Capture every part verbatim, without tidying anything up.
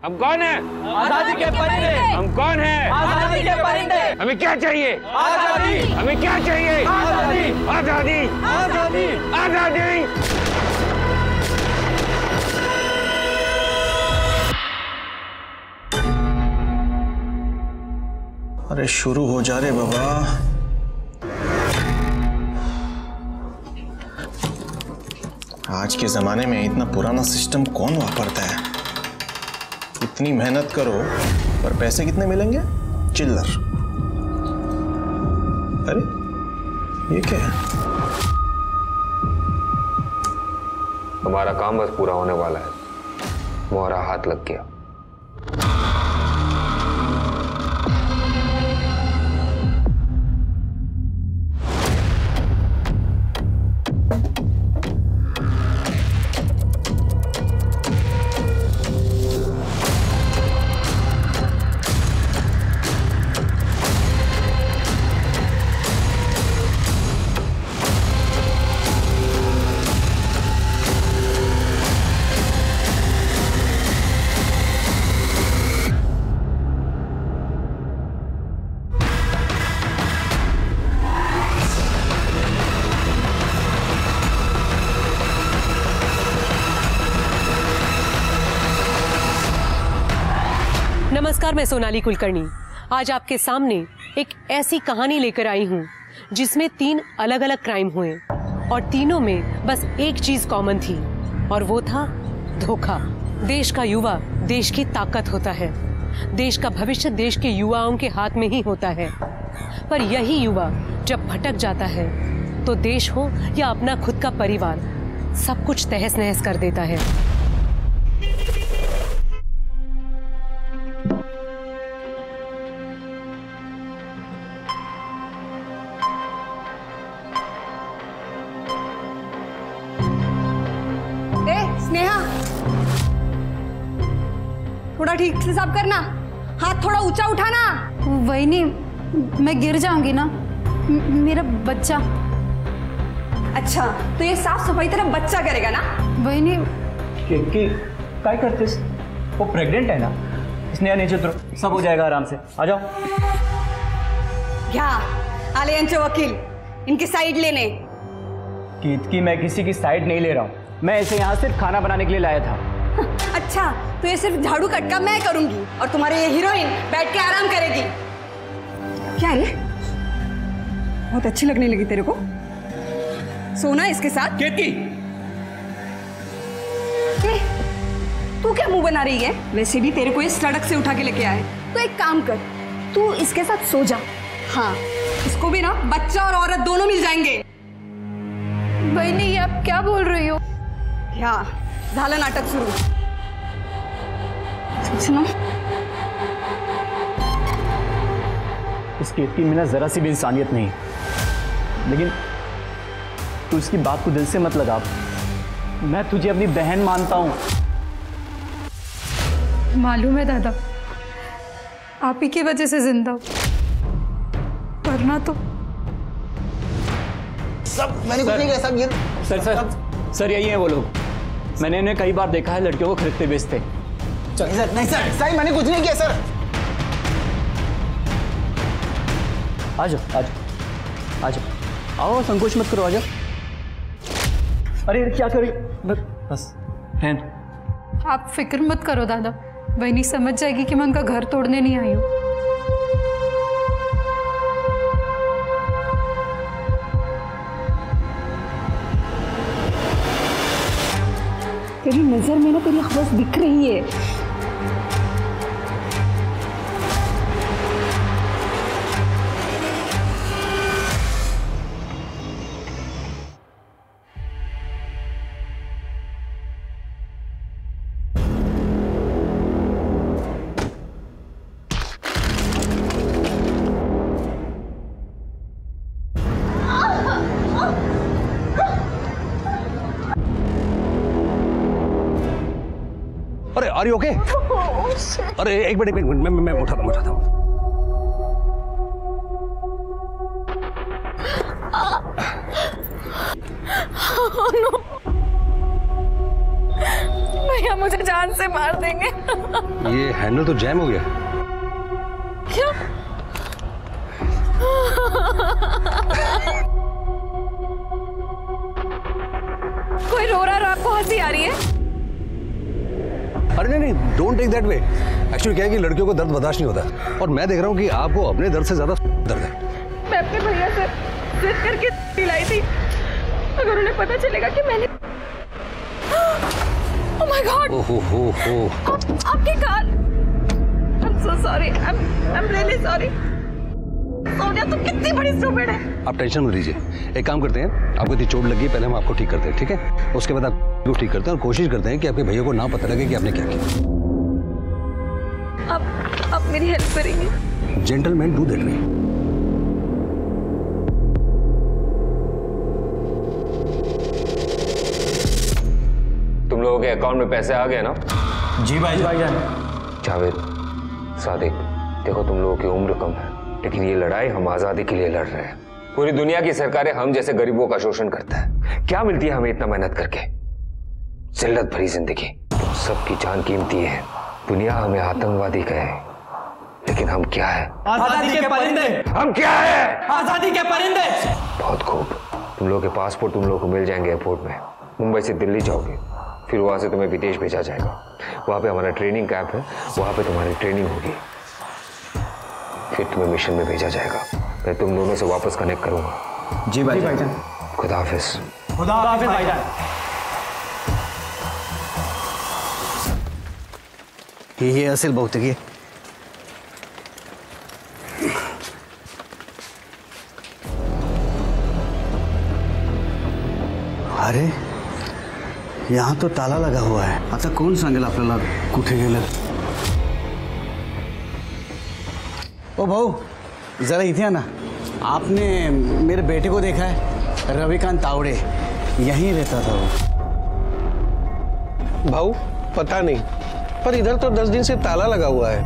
हम कौन है? आजादी के परिंदे। हम कौन है? आजादी के परिंदे। हमें क्या चाहिए? आजादी। हमें क्या चाहिए? आजादी। आजादी। आजादी। आजादी। अरे शुरू हो जा रे बाबा। आज के जमाने में इतना पुराना सिस्टम कौन वापरता है? इतनी मेहनत करो पर पैसे कितने मिलेंगे? चिल्लर। अरे ये क्या है? हमारा काम बस पूरा होने वाला है। मोहरा हाथ लग गया। नमस्कार, मैं सोनाली कुलकर्णी आज आपके सामने एक ऐसी कहानी लेकर आई हूँ जिसमें तीन अलग अलग क्राइम हुए और तीनों में बस एक चीज कॉमन थी और वो था धोखा। देश का युवा देश की ताकत होता है। देश का भविष्य देश के युवाओं के हाथ में ही होता है। पर यही युवा जब भटक जाता है तो देश हो या अपना खुद का परिवार, सब कुछ तहस नहस कर देता है। थोड़ा ठीक से साफ करना, हाथ थोड़ा ऊंचा उठाना। वही नहीं, मैं गिर जाऊंगी ना, मेरा बच्चा। अच्छा तो ये साफ सफाई तेरा बच्चा करेगा ना? वही नहीं। कि काय करतेस? वो प्रेग्नेंट है ना? स्नेहा नीचे उतरो, सब हो जाएगा आराम से। आ जाओ। क्या आले यांचे वकील इनकी साइड लेने? कि मैं किसी की साइड नहीं ले रहा हूँ, मैं इसे यहाँ सिर्फ खाना बनाने के लिए लाया था। अच्छा तो ये सिर्फ झाड़ू कटका मैं करूंगी और तुम्हारी ये हीरोइन बैठ के आराम करेगी। क्या है? बहुत अच्छी लगने लगी तेरे को। सोना इसके साथ। केतकी, तू क्या मुंह बना रही है? वैसे भी तेरे को ये सड़क से उठा के लेके आए, तो एक काम कर, तू इसके साथ सो जा। हाँ, इसको भी ना बच्चा और औरत दोनों मिल जाएंगे। बहनी ये आप क्या बोल रही हो? क्या झालं नाटक सुरू? सुनो, इस केतकी में ना जरा सी भी इंसानियत नहीं, लेकिन तू इसकी बात को दिल से मत लगा। मैं तुझे अपनी बहन मानता हूं। मालूम है दादा, आप ही की वजह से जिंदा हूं, वरना तो सब मैंने कुछ नहीं किया। सब ये सर सर सर यही है वो लोग। मैंने इन्हें कई बार देखा है लड़कियों को खरीदते बेचते। चलिए सर। नहीं सर, सही मैंने कुछ नहीं किया सर। आ जाओ आ जाओ आ जाओ, आओ संकोच मत करो, आ जाओ। अरे क्या करी, बस रहन। आप फिक्र मत करो दादा, बहनी समझ जाएगी कि मैं उनका घर तोड़ने नहीं आई हूँ। तेरी नजर में ना तेरी हवस दिख रही है। अरे आर यू ओके? अरे एक मिनट एक मिनट, मैं मैं उठाता हूँ उठाता हूँ। मैं भैया मुझे जान से मार देंगे। ये हैंडल तो जैम हो गया। क्या? कोई रो रहा है और आपको हंसी आ रही है? अरे नहीं नहीं, don't take that way. Actually क्या है कि लड़कियों को दर्द बर्दाश्त नहीं होता, और मैं देख रहा हूँ कि आपको अपने दर्द से ज्यादा दर्द है। मैं अपने भैया से जिद करके दिलाई थी, अगर उन्हें पता चलेगा कि मैंने ओह माय गॉड, ओहो हो हो आपकी car. I am so sorry, I am I am really sorry. Sonia तुम कितनी बड़ी स्टूपिड है। आप टेंशन मत लीजिए, एक काम करते हैं, आपको इतनी चोट लगी है, पहले हम आपको ठीक करते हैं, ठीक है? उसके बाद आपको ठीक करते हैं और कोशिश करते हैं कि आपके भैया को ना पता लगे कि आपने क्या किया। आप आप मेरी हेल्प करेंगे? Gentleman do that way. तुम लोगों के अकाउंट में पैसे आ गए ना? जी भाई भाईजान। जावेद, सादिक, देखो तुम लोगों की उम्र कम है, लेकिन ये लड़ाई हम आजादी के लिए लड़ रहे हैं। पूरी दुनिया की सरकारें हम जैसे गरीबों का शोषण करता है। क्या मिलती है हमें इतना मेहनत करके? जिल्लत भरी जिंदगी। सबकी जान कीमती है। दुनिया हमें आतंकवादी कहे, लेकिन हम क्या है? आजादी के परिंदे। हम क्या है? आजादी के परिंदे। बहुत खूब। तुम लोगों के पासपोर्ट तुम लोगों को मिल जाएंगे एयरपोर्ट में। मुंबई से दिल्ली जाओगे, फिर वहां से तुम्हें विदेश भेजा जाएगा। वहां पे हमारा ट्रेनिंग कैंप है, वहां पे तुम्हारी ट्रेनिंग होगी, फिर तुम्हें मिशन में भेजा जाएगा। मैं तुम दोनों से वापस कनेक्ट करूंगा। जी भाई भाईजान। खुदा हाफिज। खुदा हाफिज भाईजान। हे असेल बहुतेक हे. अरे यहाँ तो ताला लगा हुआ है. आता कोण सांगेल आपल्याला कुठे गेलं? ओ भाऊ जरा इथे आना. आपने मेरे बेटे को देखा है? रविकांत तावड़े यहीं रहता था वो. भाऊ पता नहीं, पर इधर तो दस दिन से ताला लगा हुआ है.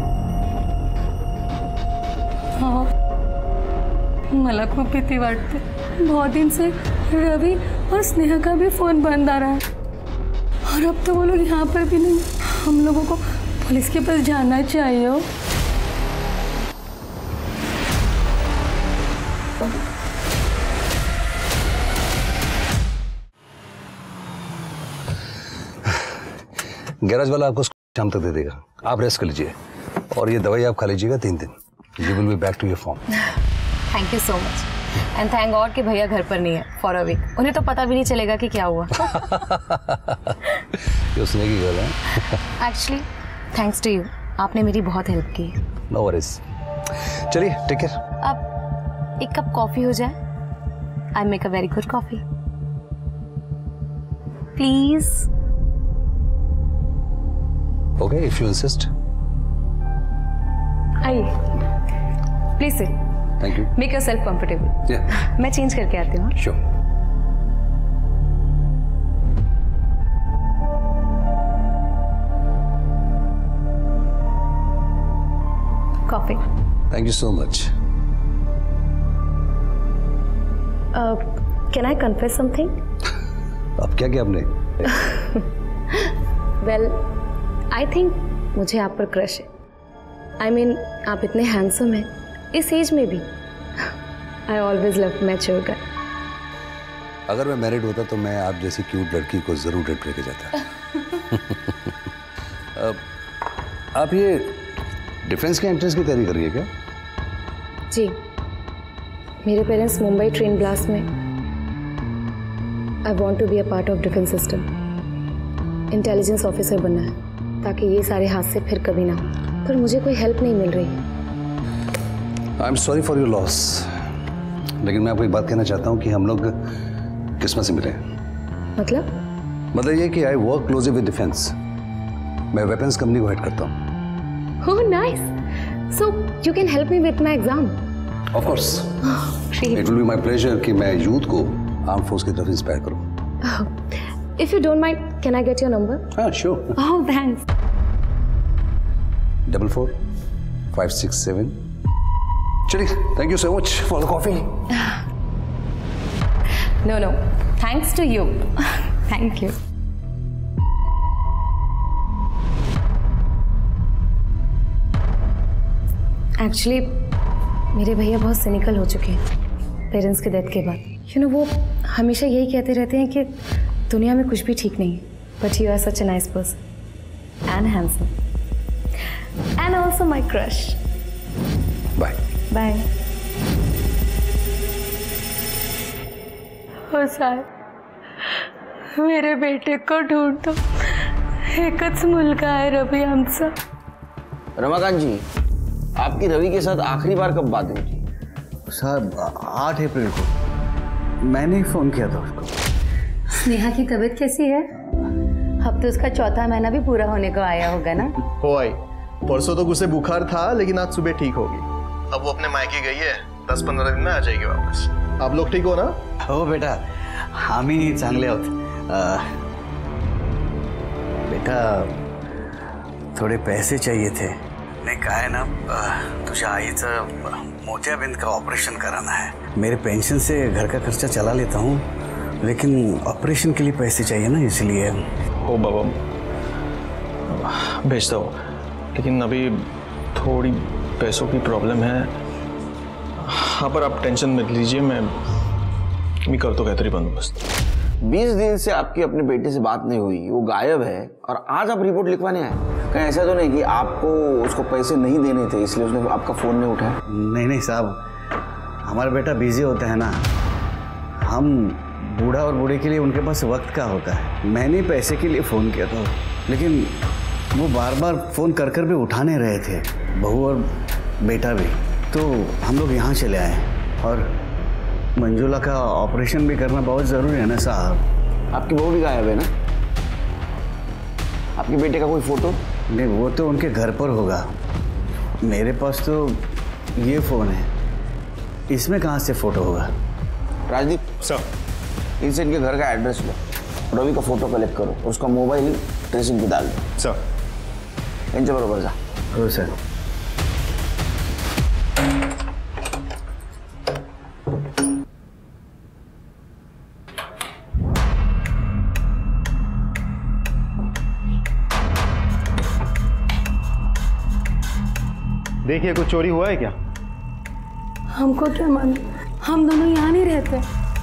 हाँ, मला खूप भीती वाटते. बहुत दिन से रवि और स्नेहा का भी फोन बंद आ रहा है, और अब तो वो लोग यहाँ पर भी नहीं. हम लोगों को पुलिस के पास जाना चाहिए. हो गैराज वाला आपको शाम तक दे देगा. आप रेस्ट कर लीजिए और ये दवाई आप खा लीजिएगा तीन दिन. You will be back to your form. Thank you so much and thank God कि भैया घर पर नहीं है फॉर अ वीक. उन्हें तो पता भी नहीं चलेगा कि क्या हुआ. ये उसने की गल है. एक्चुअली थैंक्स टू यू, आपने मेरी बहुत हेल्प की. No worries. चलिए टेक केयर. अब एक कप कॉफी हो जाए. I make a very good coffee please. Okay, if you insist. आइए please sit. Thank you. Make yourself comfortable. Yeah. मैं चेंज करके आती हूँ. Sure. Coffee. Thank you so much. Can I confess something? अब क्या किया आपने? वेल आई थिंक मुझे आप पर क्रश है. आई I मीन mean, आप इतने हैंडसम हैं इस एज में भी. I always love mature guy. अगर मैं मैरिड होता तो मैं आप जैसी क्यूट लड़की को जरूर डेट लेके जाता. अब आप ये डिफेंस के एंट्रेंस की तैयारी कर रही है क्या? जी, मेरे पेरेंट्स मुंबई ट्रेन ब्लास्ट में. I want to be a part of defence system. Intelligence officer बनना है ताकि ये सारे हादसे फिर कभी ना हो. पर मुझे कोई हेल्प नहीं मिल रही. I am sorry for your loss, लेकिन मैं आपको एक बात कहना चाहता हूँ कि हम लोग किस्मत से मिले. मतलब? मतलब ये कि I work closely with defence. मैं वेपन्स कंपनी को हेड करता हूँ. Oh nice. So you can help me with my exam. Of course. It will be my pleasure कि मैं यूथ को आर्म फोर्स की तरफ इंस्पायर करूँ. If you don't mind, can I get your number? Ah, sure. Oh, thanks. Double four, five six seven. Chali, thank you so much for the coffee. No, no. Thanks to you. Thank you. Actually मेरे भैया बहुत cynical हो चुके हैं parents के death के बाद। You know वो हमेशा यही कहते रहते हैं कि दुनिया में कुछ भी ठीक नहीं है, but you are such a nice person and handsome and also my crush. Bye bye. हो साहेब, मेरे बेटे को ढूंढो, एकच मुलगा आहे रवि आमचा। रमाकांत जी, आपकी रवि के साथ आखिरी बार कब बात हुई थी? सर आठ अप्रैल को मैंने ही फोन किया था उसको। स्नेहा की तबीयत कैसी है? अब तो उसका चौथा महीना भी पूरा होने को आया होगा ना? हो आई, परसों तो उसे बुखार था लेकिन आज सुबह ठीक होगी। अब वो अपने मायके गई है, दस पंद्रह दिन में आ जाएगी वापस। आप लोग ठीक हो ना? हो बेटा, आम्ही चांगले आहोत। अ, बेटा थोडे पैसे चाहिए थे। नहीं काय है ना, तुझ्या आईचं मोतियाबिंद का ऑपरेशन कराना है। मेरे पेंशन से घर का खर्चा चला लेता हूँ, लेकिन ऑपरेशन के लिए पैसे चाहिए ना, इसलिए। हो बाबा, भेजता हो, लेकिन अभी थोड़ी पैसों की प्रॉब्लम है। हाँ, पर आप टेंशन मत लीजिए, मैं मैं कर तो बेहतरी बंदोबस्त। बीस दिन से आपकी अपने बेटे से बात नहीं हुई, वो गायब है, और आज आप रिपोर्ट लिखवाने आए। कहीं ऐसा तो नहीं कि आपको उसको पैसे नहीं देने थे इसलिए उसने आपका फोन नहीं उठाया? नहीं नहीं साहब, हमारा बेटा बिजी होता है ना, हम बूढ़ा और बूढ़े के लिए उनके पास वक्त का होता है। मैंने पैसे के लिए फ़ोन किया था, लेकिन वो बार बार फ़ोन कर कर भी उठाने रहे थे, बहू और बेटा भी। तो हम लोग यहाँ चले आए, और मंजुला का ऑपरेशन भी करना बहुत ज़रूरी है ना साहब। आपकी बहू भी गायब है ना? आपके बेटे का कोई फ़ोटो? नहीं, वो तो उनके घर पर होगा। मेरे पास तो ये फ़ोन है, इसमें कहाँ से फ़ोटो होगा? राजदीप सर, इनसे इनके घर का एड्रेस लो, रवि का फ़ोटो कलेक्ट करो, उसका मोबाइल ट्रेसिंग पे डाल दो। सर इनसे बरोबर जा। हो सर। देखिए, कुछ चोरी हुआ है क्या? हमको क्या मालूम, हम दोनों यहाँ नहीं रहते।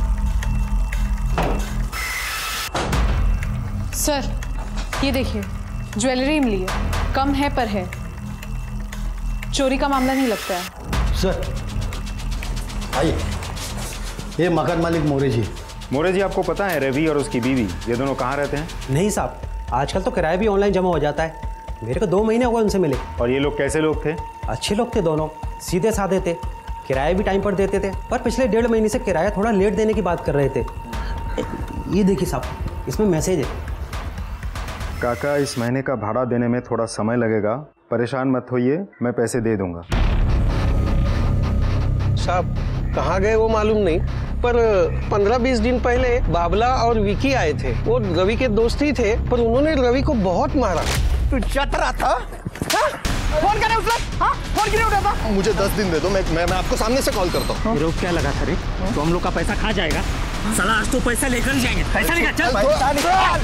सर ये देखिए, ज्वेलरी मिली है, कम है पर है, चोरी का मामला नहीं लगता है। सर आइए, ये मकान मालिक मोरे जी। मोरे जी, आपको पता है रवि और उसकी बीवी ये दोनों कहाँ रहते हैं? नहीं साहब, आजकल तो किराया भी ऑनलाइन जमा हो जाता है। मेरे को दो महीने हुए उनसे मिले। और ये लोग कैसे लोग थे? अच्छे लोग थे दोनों, सीधे साधे थे, किराया भी टाइम पर देते थे, पर पिछले डेढ़ महीने से किराया थोड़ा लेट देने की बात कर रहे थे। ये देखिए साहब, इसमें मैसेज है। काका, इस महीने का भाड़ा देने में थोड़ा समय लगेगा, परेशान मत होइए, मैं पैसे दे दूंगा। साहब कहाँ गए वो मालूम नहीं, पर पंद्रह बीस दिन पहले बाबला और विकी आए थे। वो रवि के दोस्त ही थे, पर उन्होंने रवि को बहुत मारा। तू चतरा था? हाँ? फोन करे उसने? हाँ? फोन क्यों नहीं उठाता? मुझे दस दिन दे दो, मैं मैं, मैं आपको सामने से कॉल करता हूँ। रोक क्या लगा था रे? तो हम लोग का पैसा खा जाएगा। साला आज तो पैसा लेकर जाएंगे। पैसा निकाल, चल पैसा निकाल।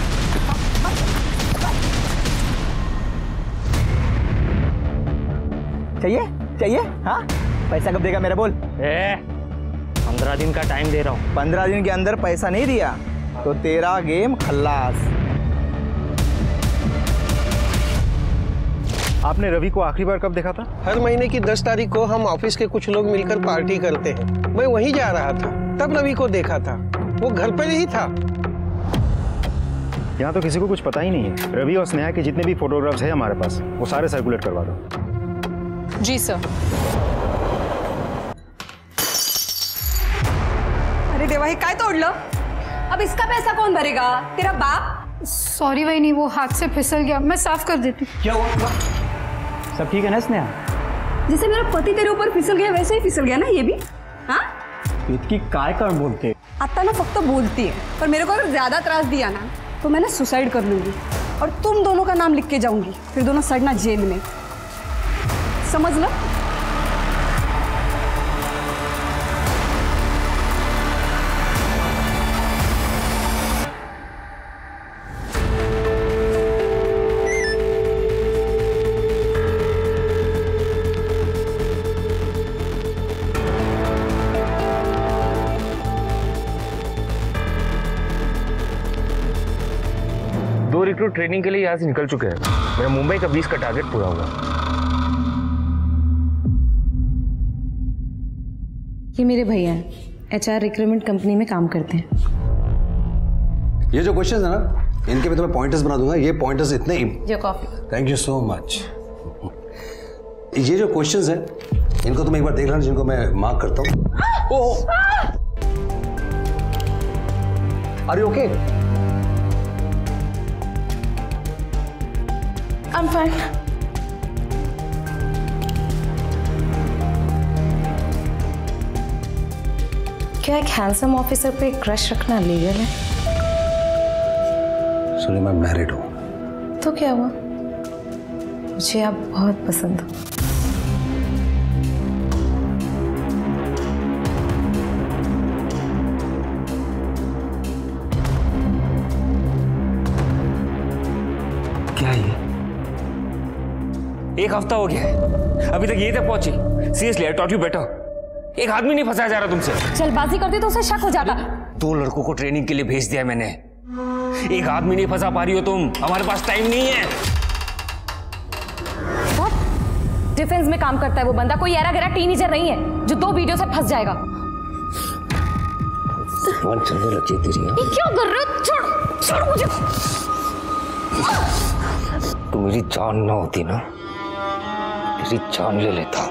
चाहिए चाहिए? हाँ, पैसा कब देगा मेरा बोल? ए, पंद्रह दिन का टाइम दे रहा हूँ। पंद्रह दिन के अंदर पैसा नहीं दिया तो तेरा गेम खल्लास। आपने रवि को आखिरी बार कब देखा था? हर महीने की दस तारीख को हम ऑफिस के कुछ लोग मिलकर पार्टी करते हैं। मैं वहीं जा रहा था, तब रवि को देखा था। वो घर पर ही था। यहाँ तो किसी को कुछ पता ही नहीं है। रवि और स्नेहा के जितने भी फोटोग्राफ्स हैं हमारे पास, वो सारे सर्कुलेट करवा दो। जी सर। अरे देवा, हे काय तोड़लं? अब इसका पैसा कौन भरेगा? तेरा बाप? सॉरी वहीनी, वो हाथ से फिसल गया, मैं साफ कर देती हूँ। क्या हुआ? सब ठीक है ना स्नेहा? जैसे मेरा पति तेरे ऊपर फिसल गया वैसे ही फिसल गया ना ये भी। हाँ, इतकी काय कारण बोलते? आता ना फक्त बोलती है, पर मेरे को अगर ज्यादा त्रास दिया ना तो मैं ना सुसाइड कर लूंगी और तुम दोनों का नाम लिख के जाऊंगी, फिर दोनों सड़ना जेल में, समझ लो। दो रिक्रूट ट्रेनिंग के लिए यहाँ से निकल चुके हैं। मेरा मुंबई का बीस का टारगेट पूरा हुआ। ये मेरे भैया हैं, एचआर रिक्रूटमेंट कंपनी में काम करते हैं। ये जो क्वेश्चन है ना, इनके मैं तुम्हें पॉइंटर्स बना दूंगा। ये पॉइंटर्स इतने ही। जो coffee. Thank you so much. ये जो क्वेश्चंस हैं, इनको तुम एक बार देख लेना, जिनको मैं मार्क करता हूँ। Oh, are you okay? I am fine. क्या एक हैंडसम ऑफिसर पे क्रश रखना लीगल है? सुनिए, मैं मैरिड हूँ। तो क्या हुआ? मुझे आप बहुत पसंद हो। क्या ये? एक हफ्ता हो गया है, अभी तक ये तक पहुंची। Seriously, I taught you better. एक आदमी नहीं फंसाया जा रहा तुमसे। जल्दबाजी करती तो उसे शक हो जाता। दो लड़कों को ट्रेनिंग के लिए भेज दिया मैंने, एक आदमी नहीं फंसा पा रही हो तुम। हमारे पास टाइम नहीं है। What? डिफेंस में काम करता है वो बंदा, कोई ऐरा गैरा टीनेजर नहीं है जो दो वीडियो से फंस जाएगा। वन चलने लगी तेरी। ये क्या कर रहे हो? छोड़ छोड़ मुझे। तू मेरी जान ना होती ना, तेरी जान ले लेता।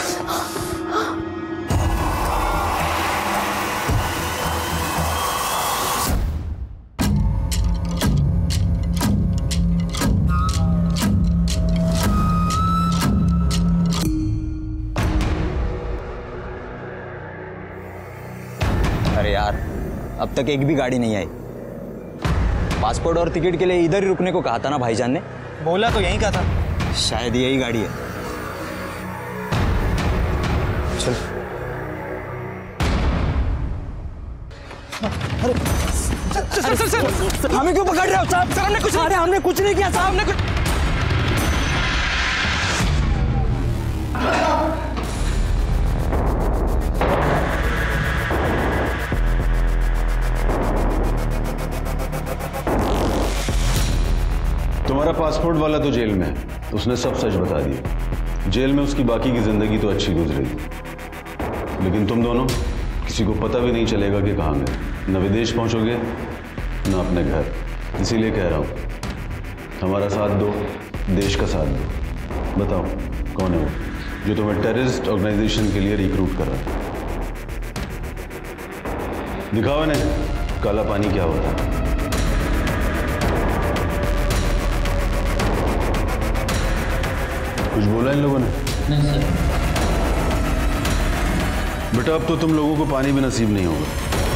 अरे यार, अब तक एक भी गाड़ी नहीं आई। पासपोर्ट और टिकट के लिए इधर ही रुकने को कहा था ना भाईजान ने। बोला तो यहीं का था। शायद यही गाड़ी है। चल। सर सर सर हमें क्यों पकड़ रहे हो साहब? सर हमने कुछ नहीं, हमने कुछ नहीं किया साहब, हमने कुछ। तुम्हारा पासपोर्ट वाला तो जेल में है, उसने सब सच बता दिया। जेल में उसकी बाकी की जिंदगी तो अच्छी गुजरेगी, लेकिन तुम दोनों किसी को पता भी नहीं चलेगा कि कहाँ गए। न विदेश पहुंचोगे न अपने घर। इसीलिए कह रहा हूँ, हमारा साथ दो, देश का साथ दो। बताओ कौन है वो जो तुम्हें टेररिस्ट ऑर्गेनाइजेशन के लिए रिक्रूट कर रहा है? दिखाओ इन्हें काला पानी क्या होता है। कुछ बोला इन लोगों ने? नहीं सर। बेटा, अब तो तुम लोगों को पानी भी नसीब नहीं होगा।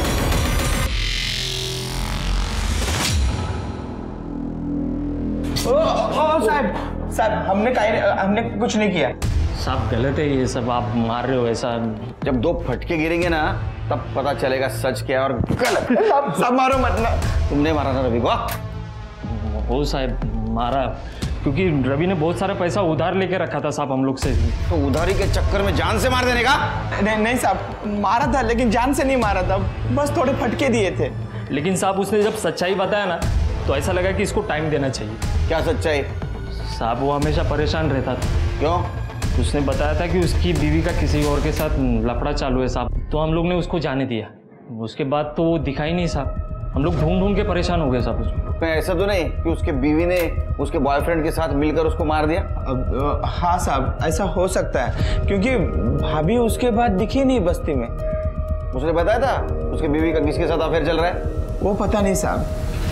ओ, ओ साहब साहब हमने हमने कुछ नहीं किया। साहब गलत है ये सब, आप मार रहे हो ऐसा। जब दो फटके गिरेंगे ना तब पता चलेगा सच क्या और गलत। साहब साहब मारो मत ना। तुमने मारा था रवि को? वो साहब मारा क्योंकि रवि ने बहुत सारा पैसा उधार लेके रखा था साहब हम लोग से। तो उधारी के चक्कर में जान से मार देने का? नहीं नहीं साहब, मारा था लेकिन जान से नहीं मारा था, बस थोड़े फटके दिए थे। लेकिन साहब उसने जब सच्चाई बताया ना तो ऐसा लगा कि इसको टाइम देना चाहिए। क्या सच्चाई? साहब वो हमेशा परेशान रहता था। क्यों? उसने बताया था कि उसकी बीवी का किसी और के साथ लफड़ा चालू है साहब, तो हम लोग ने उसको जाने दिया। उसके बाद तो वो दिखा ही नहीं साहब, हम लोग ढूंढ ढूंढ के परेशान हो गए साहब उसको। ऐसा तो नहीं कि उसके बीवी ने उसके बॉयफ्रेंड के साथ मिलकर उसको मार दिया? अब हाँ साहब, ऐसा हो सकता है क्योंकि भाभी उसके बाद दिखी नहीं बस्ती में। उसने बताया था उसके बीवी का किसके साथ अफेयर चल रहा है? वो पता नहीं साहब।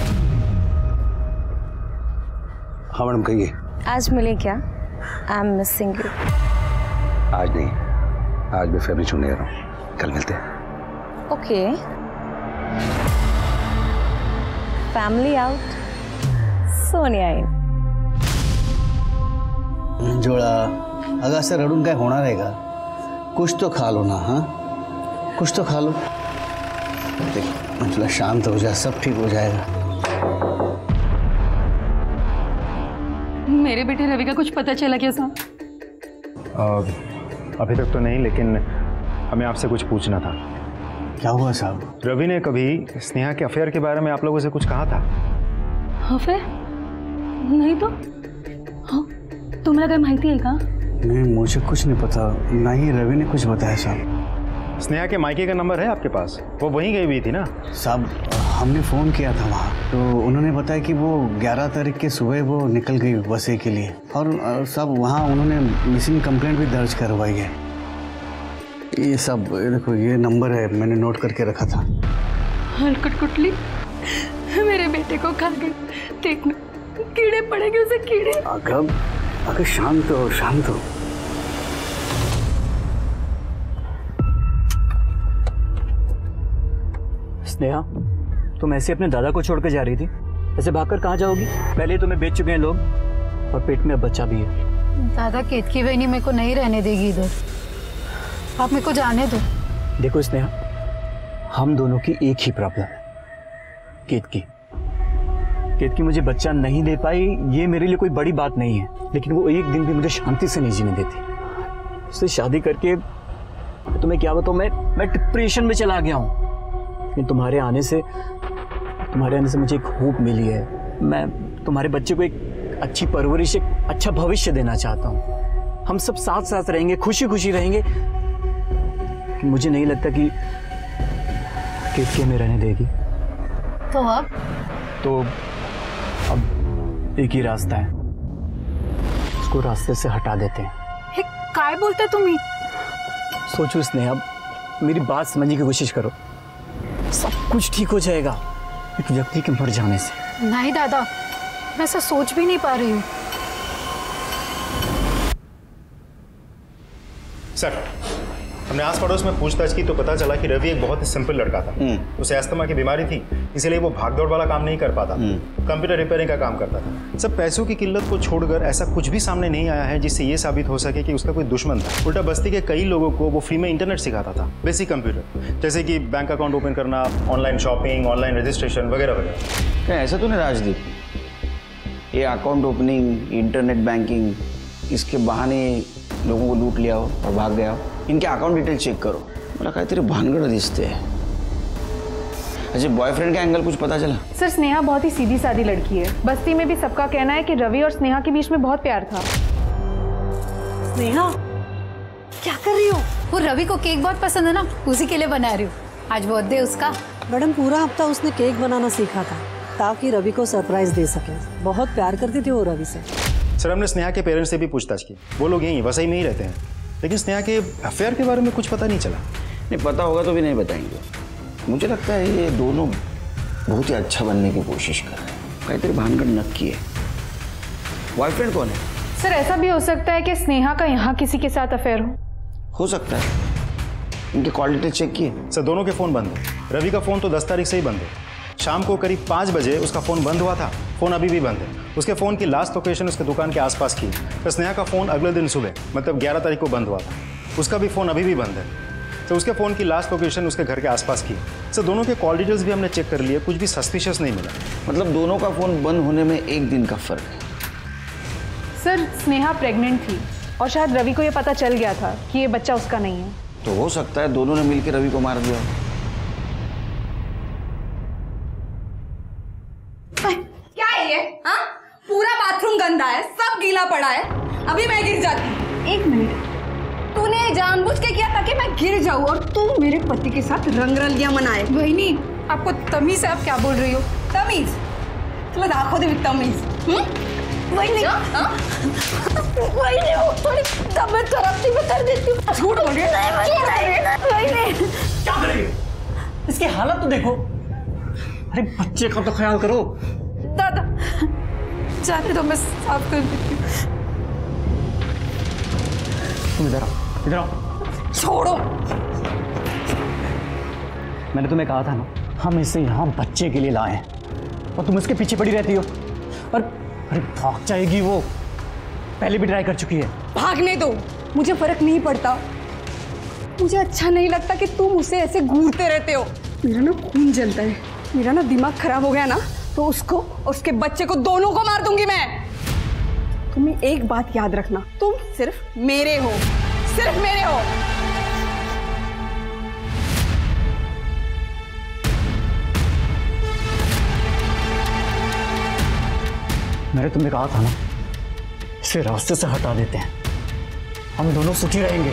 हाँ मैडम कहिए। आज मिले क्या? I am missing you. आज नहीं, आज मैं फैमिली छूने जा रहा हूँ, कल मिलते हैं। Okay, family out, Sonia in. जोड़ा अगर से रडून काय होणार है का? कुछ तो खा लो ना। हाँ कुछ तो खा लो। देख मतलब शांत हो जा, सब ठीक हो जाएगा। मेरे बेटे रवि का कुछ पता चला क्या साहब? अभी तक तो नहीं, लेकिन हमें आपसे कुछ पूछना था। क्या हुआ साहब? रवि ने कभी स्नेहा के अफेयर के बारे में आप लोगों से कुछ कहा था? अफेयर? नाही तो हाँ तुम्हाला काय माहिती आहे का? नहीं, मुझे कुछ नहीं पता, ना ही रवि ने कुछ बताया साहब। स्नेहा के मायके का नंबर है आपके पास? वो वहीं गई हुई थी ना? साहब हमने फ़ोन किया था वहाँ, तो उन्होंने बताया कि वो ग्यारह तारीख के सुबह वो निकल गई बसे के लिए, और साहब वहाँ उन्होंने मिसिंग कंप्लेंट भी दर्ज करवाई है। ये सब देखो, ये नंबर है, मैंने नोट करके रखा था। हलकट कुटली मेरे बेटे को खा गई, देखना कीड़े पड़ेंगे उसे, कीड़े। अगर अगर शांत हो, शांत हो। स्नेहा, तुम ऐसे अपने दादा को छोड़कर जा रही थी? ऐसे भागकर कहाँ जाओगी? पहले तुम्हें बेच चुके हैं लोग, और पेट में अब बच्चा भी है। दादा, केतकी बहनी मेरे को नहीं रहने देगी इधर, आप मेरे को जाने दो। देखो स्नेहा, हम दोनों की एक ही प्रॉब्लम है, केतकी। केतकी मुझे बच्चा नहीं दे पाई, ये मेरे लिए कोई बड़ी बात नहीं है, लेकिन वो एक दिन भी मुझे शांति से नहीं जीने देती। उससे शादी करके तुम्हें क्या बताऊं, मैं मैं डिप्रेशन में चला गया हूँ। लेकिन तुम्हारे आने से तुम्हारे आने से मुझे एक होप मिली है। मैं तुम्हारे बच्चे को एक अच्छी परवरिश, एक अच्छा भविष्य देना चाहता हूँ। हम सब साथ साथ रहेंगे, खुशी खुशी रहेंगे। कि मुझे नहीं लगता कि केतकी में रहने देगी। तो अब तो अब एक ही रास्ता है, उसको रास्ते से हटा देते हैं। हे, काय बोलते तुम्ही? सोचो स्नेहा, मेरी बात समझने की कोशिश करो, सब कुछ ठीक हो जाएगा एक व्यक्ति के मर जाने से। नहीं दादा, मैं ऐसा सोच भी नहीं पा रही हूँ। सर, हमने आस पड़ोस में पूछताछ की तो पता चला कि रवि एक बहुत ही सिंपल लड़का था। उसे अस्थमा की बीमारी थी, इसीलिए वो भागदौड़ वाला काम नहीं कर पाता, कंप्यूटर रिपेयरिंग का काम करता था। सब पैसों की किल्लत को छोड़कर ऐसा कुछ भी सामने नहीं आया है जिससे ये साबित हो सके कि उसका कोई दुश्मन था। उल्टा बस्ती के कई लोगों को वो फ्री में इंटरनेट सिखाता था, बेसिक कंप्यूटर, जैसे कि बैंक अकाउंट ओपन करना, ऑनलाइन शॉपिंग, ऑनलाइन रजिस्ट्रेशन वगैरह वगैरह। क्या ऐसा तो नहीं राजदीप, ये अकाउंट ओपनिंग, इंटरनेट बैंकिंग, इसके बहाने लोगों को लूट लिया हो और भाग गया हो? इनके अकाउंट डिटेल चेक करो, मला काहीतरी भानगड दिसते हैं। अच्छा, बॉयफ्रेंड का एंगल कुछ पता चला? सर, स्नेहा बहुत ही सीधी सादी लड़की है। बस्ती में भी सबका कहना है कि रवि और स्नेहा के बीच में बहुत प्यार था। स्नेहा, क्या कर रही हो? वो रवि को केक बहुत पसंद है ना, उसी के लिए बना रही हूँ। आज बर्थडे उसका। मैडम, पूरा हफ्ता उसने केक बनाना सीखा था ताकि रवि को सरप्राइज दे सके। बहुत प्यार करती थी वो रवि से। सर, हमने स्नेहा के पेरेंट्स से भी पूछताछ की, वो लोग यहीं वसई में ही रहते हैं, लेकिन स्नेहा के अफेयर के बारे में कुछ पता नहीं चला। नहीं पता होगा तो भी नहीं बताएंगे। मुझे लगता है ये दोनों बहुत ही अच्छा बनने की कोशिश कर रहे हैं, काहीतरी भानगड नक्की है। बॉयफ्रेंड कौन है? सर, ऐसा भी हो सकता है कि स्नेहा का यहाँ किसी के साथ अफेयर हो। हो सकता है। इनके कॉल डिटेल चेक किए? सर, दोनों के फ़ोन बंद है। रवि का फ़ोन तो दस तारीख से ही बंद है। शाम को करीब पाँच बजे उसका फ़ोन बंद हुआ था, फ़ोन अभी भी बंद है। उसके फ़ोन की लास्ट लोकेशन उसके दुकान के आसपास की। तो स्नेहा का फ़ोन अगले दिन सुबह मतलब ग्यारह तारीख को बंद हुआ था, उसका भी फ़ोन अभी भी बंद है। तो उसके फ़ोन की लास्ट लोकेशन उसके घर के आसपास की। सर, दोनों के कॉल डिटेल्स भी हमने चेक कर लिए, कुछ भी सस्पिशियस नहीं मिला। मतलब दोनों का फ़ोन बंद होने में एक दिन का फ़र्क है। सर, स्नेहा प्रेग्नेंट थी और शायद रवि को यह पता चल गया था कि ये बच्चा उसका नहीं है। तो हो सकता है दोनों ने मिलकर रवि को मार दिया। क्या है ये? हाँ? पूरा बाथरूम गंदा है, सब गीला पड़ा है, अभी मैं गिर जाती। एक मिनट, तूने जानबूझ के किया ताकि मैं गिर जाऊं और तू मेरे पति के साथ रंगरलियां मनाए। बहनी, आपको तमीज है, आप क्या बोल रही हो? तमीज? तुम्हें आंखों दे तमीज। वही नहीं, वही नहीं, वो थोड़ी तबीयत खराब थी, मैं कर देती हूँ। झूठ बोल रही है, वही नहीं। क्या करेंगे? इसकी हालत तो देखो। अरे बच्चे का तो ख्याल करो। दादा, जाने दो, मैं साफ कर देती हूँ। तुम इधर आओ, इधर आओ। छोड़ो। मैंने तुम्हें कहा था ना, हम इसे यहाँ बच्चे के लिए लाए हैं, और तुम इसके पीछे पड़ी रहती हो। और अरे भाग जाएगी वो, पहले भी ट्राई कर चुकी है। भागने दो, मुझे फर्क नहीं पड़ता। मुझे अच्छा नहीं लगता कि तुम उसे ऐसे घूरते रहते हो। मेरा ना खून जलता है, मेरा ना दिमाग खराब हो गया ना, तो उसको और उसके बच्चे को दोनों को मार दूंगी मैं। तुम्हें एक बात याद रखना, तुम सिर्फ मेरे हो, सिर्फ मेरे हो। मैंने तुम्हें कहा था ना, इसे रास्ते से हटा देते हैं, हम दोनों सुखी रहेंगे।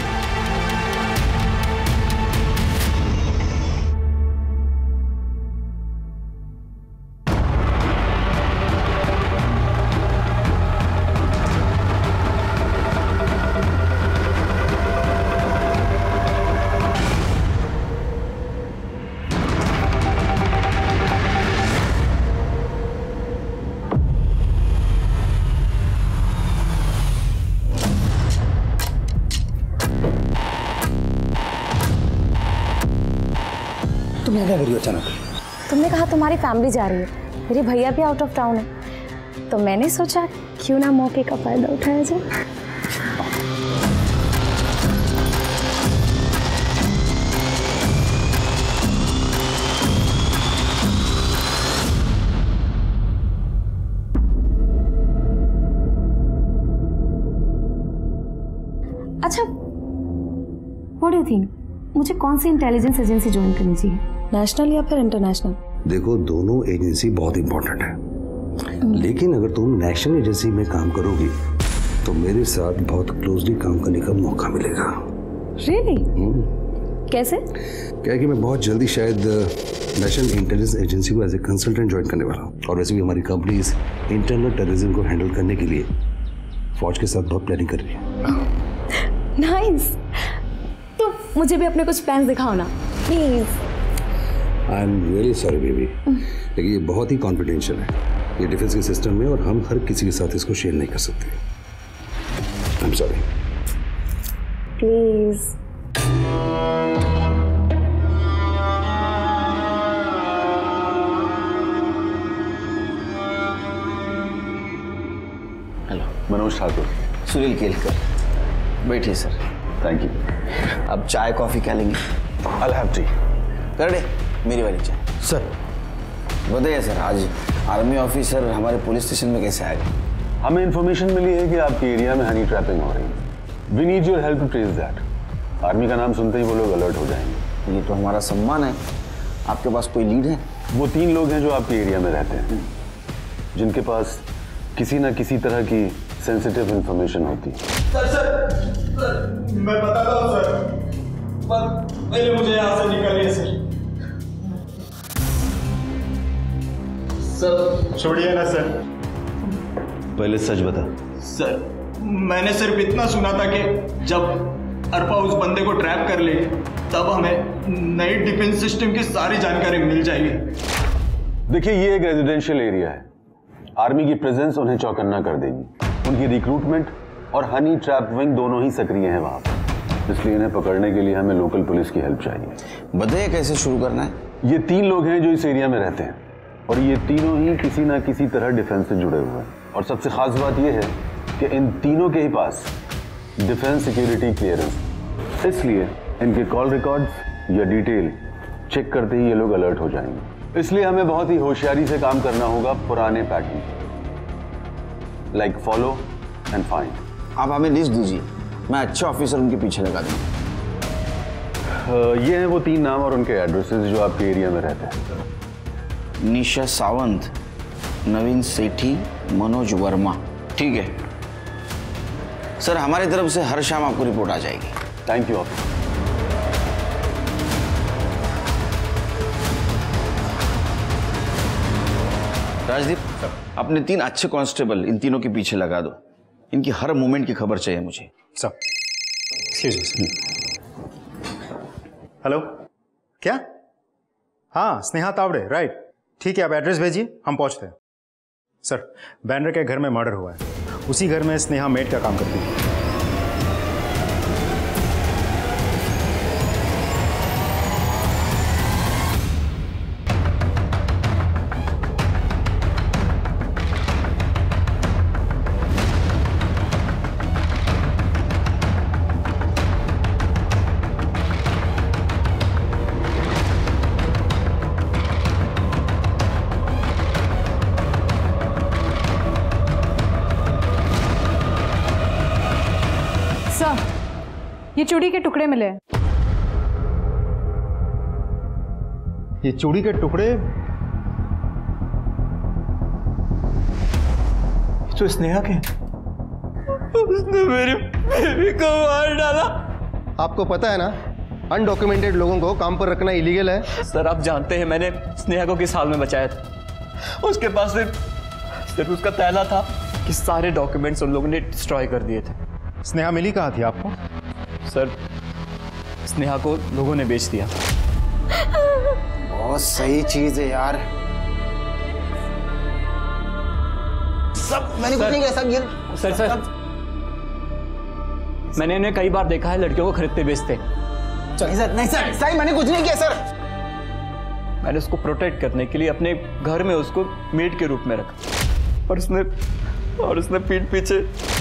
तुम यहाँ क्या कर रही हो अचानक? तुमने कहा तुम्हारी फैमिली जा रही है, मेरे भैया भी आउट ऑफ टाउन है, तो मैंने सोचा क्यों ना मौके का फायदा उठाया जाए। अच्छा, व्हाट डू यू थिंक, मुझे कौन सी इंटेलिजेंस एजेंसी ज्वाइन करनी चाहिए, नेशनल या फिर इंटरनेशनल? देखो, दोनों एजेंसी बहुत इंपॉर्टेंट है, लेकिन अगर तुम नेशनल एजेंसी में काम करोगी तो मेरे साथ बहुत क्लोजली काम करने का मौका मिलेगा। Really? कैसे? क्या कि मैं बहुत जल्दी शायद नेशनल इंटेलिजेंस एजेंसी को एज ए कंसल्टेंट ज्वाइन करने वाला हूँ, और वैसे भी हमारी कंपनी इस इंटरनल टेररिज्म को हैंडल करने के लिए फौज के साथ बहुत प्लानिंग कर रही है। नाइस, तो मुझे भी अपने कुछ प्लान्स दिखाओ ना please. I am really sorry baby, लेकिन ये बहुत ही कॉन्फिडेंशियल है, ये डिफेंस के सिस्टम में, और हम हर किसी के साथ इसको शेयर नहीं कर सकते। I am sorry. Please. Hello, Manoj Thakur. Sunil Kelkar. बैठिए सर। Thank you. अब चाय कॉफी क्या लेंगे? I'll have tea। कर दे मेरी वाली चाय। सर बताइए सर, आज आर्मी ऑफिसर हमारे पुलिस स्टेशन में कैसे आए? हमें इन्फॉर्मेशन मिली है कि आपके एरिया में हनी ट्रैपिंग हो रही है। We need your help to trace that. Army का नाम सुनते ही वो लोग अलर्ट हो जाएंगे। ये तो हमारा सम्मान है। आपके पास कोई लीड है? वो तीन लोग हैं जो आपके एरिया में रहते हैं, जिनके पास किसी न किसी तरह की सेंसिटिव इंफॉर्मेशन होती है। सर सर, सर मैं बताता हूँ सर, पर पहले मुझे यहाँ से निकालिए सर। सर छोड़िए ना सर। पहले सच बता। सर मैंने सिर्फ इतना सुना था कि जब अरपा उस बंदे को ट्रैप कर लेगी तब हमें नई डिफेंस सिस्टम की सारी जानकारी मिल जाएगी। देखिए, ये एक रेजिडेंशियल एरिया है, आर्मी की प्रेजेंस उन्हें चौकन्ना कर देगी। उनकी रिक्रूटमेंट और हनी ट्रैप विंग दोनों ही सक्रिय हैं वहां पर, इसलिए इन्हें पकड़ने के लिए हमें लोकल पुलिस की हेल्प चाहिए। बताइए कैसे शुरू करना है? ये तीन लोग हैं जो इस एरिया में रहते हैं, और ये तीनों ही किसी ना किसी तरह डिफेंस से जुड़े हुए हैं। और सबसे खास बात यह है कि इन तीनों के ही पास डिफेंस सिक्योरिटी क्लियरेंस, इसलिए इनके कॉल रिकॉर्ड्स या डिटेल चेक करते ही ये लोग अलर्ट हो जाएंगे। इसलिए हमें बहुत ही होशियारी से काम करना होगा पुराने pattern, like follow and find. आप हमें लिस्ट दीजिए, मैं अच्छे ऑफिसर उनके पीछे लगा दूंगा। ये हैं वो तीन नाम और उनके एड्रेसेस जो आपके एरिया में रहते हैं। निशा सावंत, नवीन सेठी, मनोज वर्मा। ठीक है सर, हमारी तरफ से हर शाम आपको रिपोर्ट आ जाएगी। Thank you officer. राजदीप, अपने तीन अच्छे कांस्टेबल इन तीनों के पीछे लगा दो, इनकी हर मूवमेंट की खबर चाहिए मुझे। सब एक्सक्यूज मी। हेलो, क्या? हाँ, स्नेहा तावड़े, राइट। ठीक है, आप एड्रेस भेजिए, हम पहुंचते हैं। सर, बैनर के घर में मर्डर हुआ है, उसी घर में स्नेहा मेड का काम करती है। ये चूड़ी के टुकड़े मिले। ये चूड़ी के टुकड़े? जो स्नेहा के, उसने मेरी बेबी को मार डाला। आपको पता है ना, अनडॉक्यूमेंटेड लोगों को काम पर रखना इलीगल है। सर आप जानते हैं मैंने स्नेहा को किस हाल में बचाया था। उसके पास सिर्फ सिर्फ उसका तैला था कि सारे डॉक्यूमेंट्स उन लोगों ने डिस्ट्रॉय कर दिए थे। स्नेहा मिली कहाँ थी आपको? सर स्नेहा को लोगों ने बेच दिया। बहुत सही चीज है यार। सब मैंने कुछ नहीं किया सब ये सर सर मैंने इन्हें कई बार देखा है लड़कियों को खरीदते बेचते। नहीं सर, नहीं सर, सही मैंने कुछ नहीं किया सर। मैंने उसको प्रोटेक्ट करने के लिए अपने घर में उसको मेड के रूप में रखा, और उसने और उसने पीठ पीछे।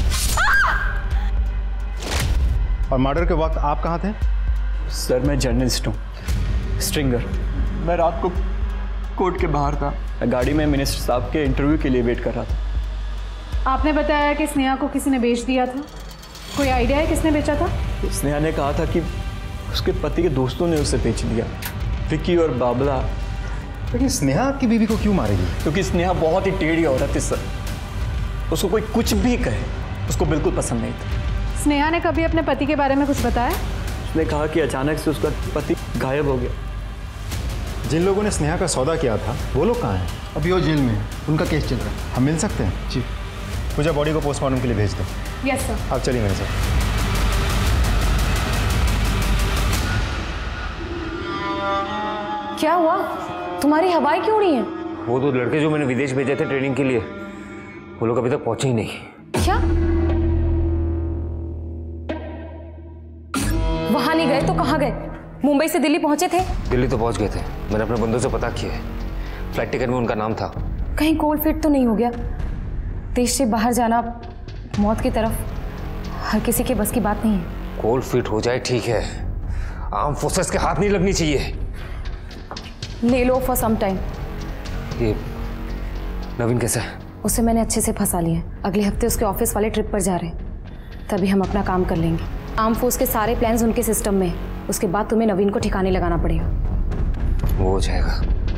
और मर्डर के वक्त आप कहाँ थे? सर मैं जर्नलिस्ट हूँ, स्ट्रिंगर। मैं रात को कोर्ट के बाहर था, मैं गाड़ी में मिनिस्टर साहब के इंटरव्यू के लिए वेट कर रहा था। आपने बताया कि स्नेहा को किसी ने बेच दिया था, कोई आइडिया है किसने बेचा था? स्नेहा ने कहा था कि उसके पति के दोस्तों ने उसे बेच दिया, विक्की और बाबला। लेकिन स्नेहा की बीवी को क्यों मारेगी? क्योंकि स्नेहा बहुत ही टेढ़ी औरत है सर। उसको कोई कुछ भी कहे उसको बिल्कुल पसंद नहीं था। स्नेहा ने कभी अपने पति के बारे में कुछ बताया? उसने कहा कि अचानक से उसका पति गायब हो गया। जिन लोगों ने स्नेहा का सौदा किया था वो लोग कहाँ हैं? अभी वो जेल में है, उनका केस चल रहा है। हम मिल सकते हैं? जी। पूजा बॉडी को पोस्टमार्टम के लिए भेज दो। Yes sir. आप चलिए मेरे साथ। क्या हुआ? तुम्हारी हवाएं क्यों उड़ी हैं? वो दो लड़के जो मैंने विदेश भेजे थे ट्रेनिंग के लिए, वो लोग अभी तक पहुंचे ही नहीं। क्या? वहां नहीं गए तो कहाँ गए? मुंबई से दिल्ली पहुंचे थे? दिल्ली तो पहुंच गए थे, मैंने अपने बंदों से पता किया है। फ्लाइट टिकट में उनका नाम था। कहीं कोल्ड फीट तो नहीं हो गया? देश से बाहर जाना मौत की तरफ हर किसी के बस की बात नहीं है। कोल्ड फीट हो जाए ठीक है, आर्म फोर्सेस के हाथ नहीं लगनी चाहिए। ले लो फॉर सम टाइम। ये नवीन कैसा है? उसे मैंने अच्छे से फंसा लिया है। अगले हफ्ते उसके ऑफिस वाले ट्रिप पर जा रहे हैं, तभी हम अपना काम कर लेंगे। आर्म फोर्स के सारे प्लान्स उनके सिस्टम में है। उसके बाद तुम्हें नवीन को ठिकाने लगाना पड़ेगा। वो हो जाएगा।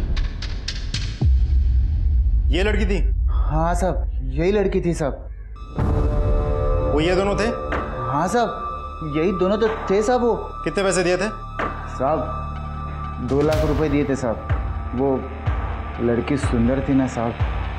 ये लड़की थी? हाँ साहब, यही लड़की थी साहब। वो ये दोनों थे? हाँ साहब, यही दोनों तो थे साहब। वो कितने पैसे दिए थे? साहब दो लाख रुपए दिए थे साहब। वो लड़की सुंदर थी ना साहब।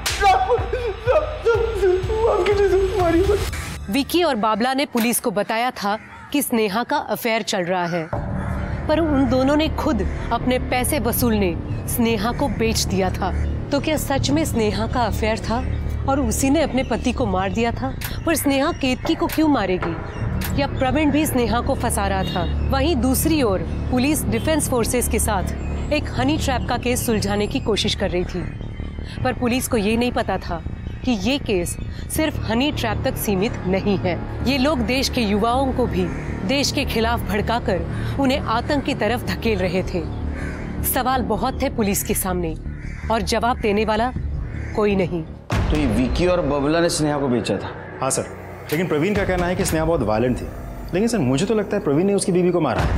विकी और बाबला ने पुलिस को बताया था कि स्नेहा का अफेयर चल रहा है, पर उन दोनों ने खुद अपने पैसे वसूलने स्नेहा को बेच दिया था। तो क्या सच में स्नेहा का अफेयर था और उसी ने अपने पति को मार दिया था? पर स्नेहा केतकी को क्यों मारेगी? या प्रवीण भी स्नेहा को फंसा रहा था? वहीं दूसरी ओर पुलिस डिफेंस फोर्सेस के साथ एक हनी ट्रैप का केस सुलझाने की कोशिश कर रही थी, पर पुलिस को ये नहीं पता था कि ये केस सिर्फ हनी ट्रैप तक सीमित नहीं है। ये लोग देश के युवाओं को भी देश के खिलाफ भड़काकर उन्हें आतंक की तरफ धकेल रहे थे। सवाल बहुत थे पुलिस के सामने और जवाब देने वाला कोई नहीं। तो ये विकी और बबला ने स्नेहा को बेचा था? हाँ सर, लेकिन प्रवीण का कहना है कि स्नेहा बहुत वायलेंट थी। लेकिन सर मुझे तो लगता है प्रवीण ने उसकी बीवी को मारा है।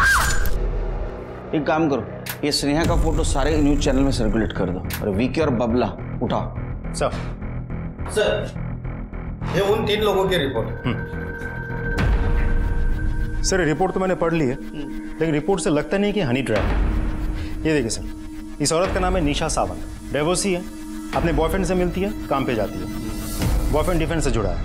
एक काम करो, ये स्नेहा का फोटो सारे न्यूज चैनल में सर्कुलेट कर दो और विकी और बबला उठाओ। सर सर ये उन तीन लोगों की रिपोर्ट। सर रिपोर्ट तो मैंने पढ़ ली है, लेकिन रिपोर्ट से लगता नहीं कि हनी ट्रैप है। ये देखिए सर, इस औरत का नाम है निशा सावंत, डिवोर्सी है, अपने बॉयफ्रेंड से मिलती है, काम पे जाती है। बॉयफ्रेंड डिफेंस से जुड़ा है।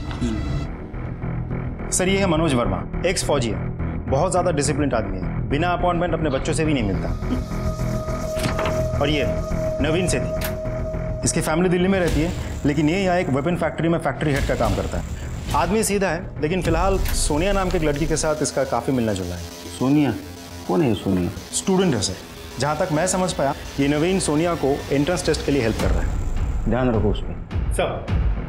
सर ये है मनोज वर्मा, एक्स फौजी है, बहुत ज़्यादा डिसिप्लिन आदमी है, बिना अपॉइंटमेंट अपने बच्चों से भी नहीं मिलता। और ये नवीन सेठी, इसकी फैमिली दिल्ली में रहती है, लेकिन ये यहाँ एक वेपन फैक्ट्री में फैक्ट्री हेड का काम करता है। आदमी सीधा है, लेकिन फिलहाल सोनिया नाम के एक लड़की के साथ इसका काफ़ी मिलना जुलना है। सोनिया? कौन है सोनिया? स्टूडेंट है सर। जहाँ तक मैं समझ पाया, ये नवीन सोनिया को एंट्रेंस टेस्ट के लिए हेल्प कर रहा है। ध्यान रखो उस पर। सर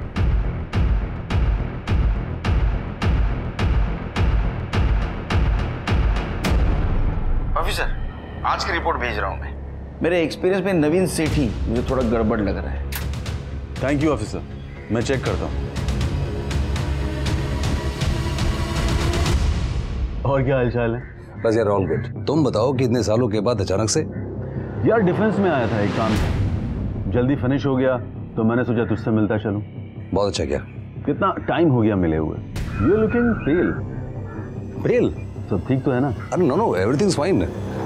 ऑफिसर, आज की रिपोर्ट भेज रहा हूँ मैं। मेरे एक्सपीरियंस में नवीन सेठी मुझे थोड़ा गड़बड़ लग रहा है। थैंक यू ऑफिसर, मैं चेक करता हूँ। और क्या हालचाल है? बस यार ऑल गुड। तुम बताओ कि इतने सालों के बाद अचानक से? यार डिफेंस में आया था एक काम, जल्दी फिनिश हो गया तो मैंने सोचा तुझसे मिलता चलूं। बहुत अच्छा किया। कितना टाइम हो गया मिले हुए? You looking pale. पेल? सब ठीक तो है ना? अरे no no, everything is fine.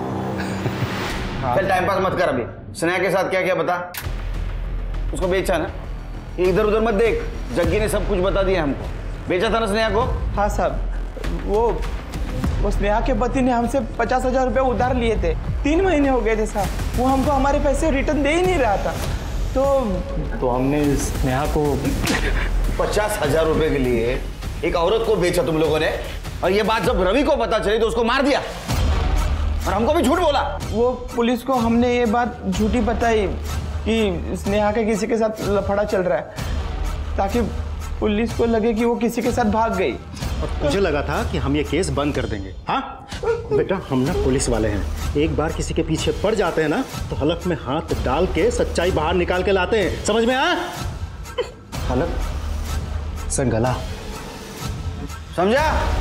चल टाइम पास मत कर, अभी स्नेहा के साथ क्या क्या बता। उसको बेचा ना, इधर उधर मत देख। जग्गी ने सब कुछ बता दिया हमको। बेचा था ना स्नेहा को? हाँ साहब, वो वो स्नेहा के पति ने हमसे पचास हजार रुपये उधार लिए थे। तीन महीने हो गए थे साहब, वो हमको हमारे पैसे रिटर्न दे ही नहीं रहा था। तो तो हमने स्नेहा को पचास हजार रुपए के लिए एक औरत को बेचा तुम लोगों ने, और ये बात जब रवि को पता चली तो उसको मार दिया और हमको भी झूठ बोला। वो पुलिस को हमने ये बात झूठी बताई कि स्नेहा के किसी के साथ लफड़ा चल रहा है, ताकि पुलिस को लगे कि वो किसी के साथ भाग गई। और मुझे लगा था कि हम ये केस बंद कर देंगे। हाँ बेटा, हम ना पुलिस वाले हैं, एक बार किसी के पीछे पड़ जाते हैं ना तो हलक में हाथ डाल के सच्चाई बाहर निकाल के लाते हैं, समझ में आया? हलक सर गला, समझा?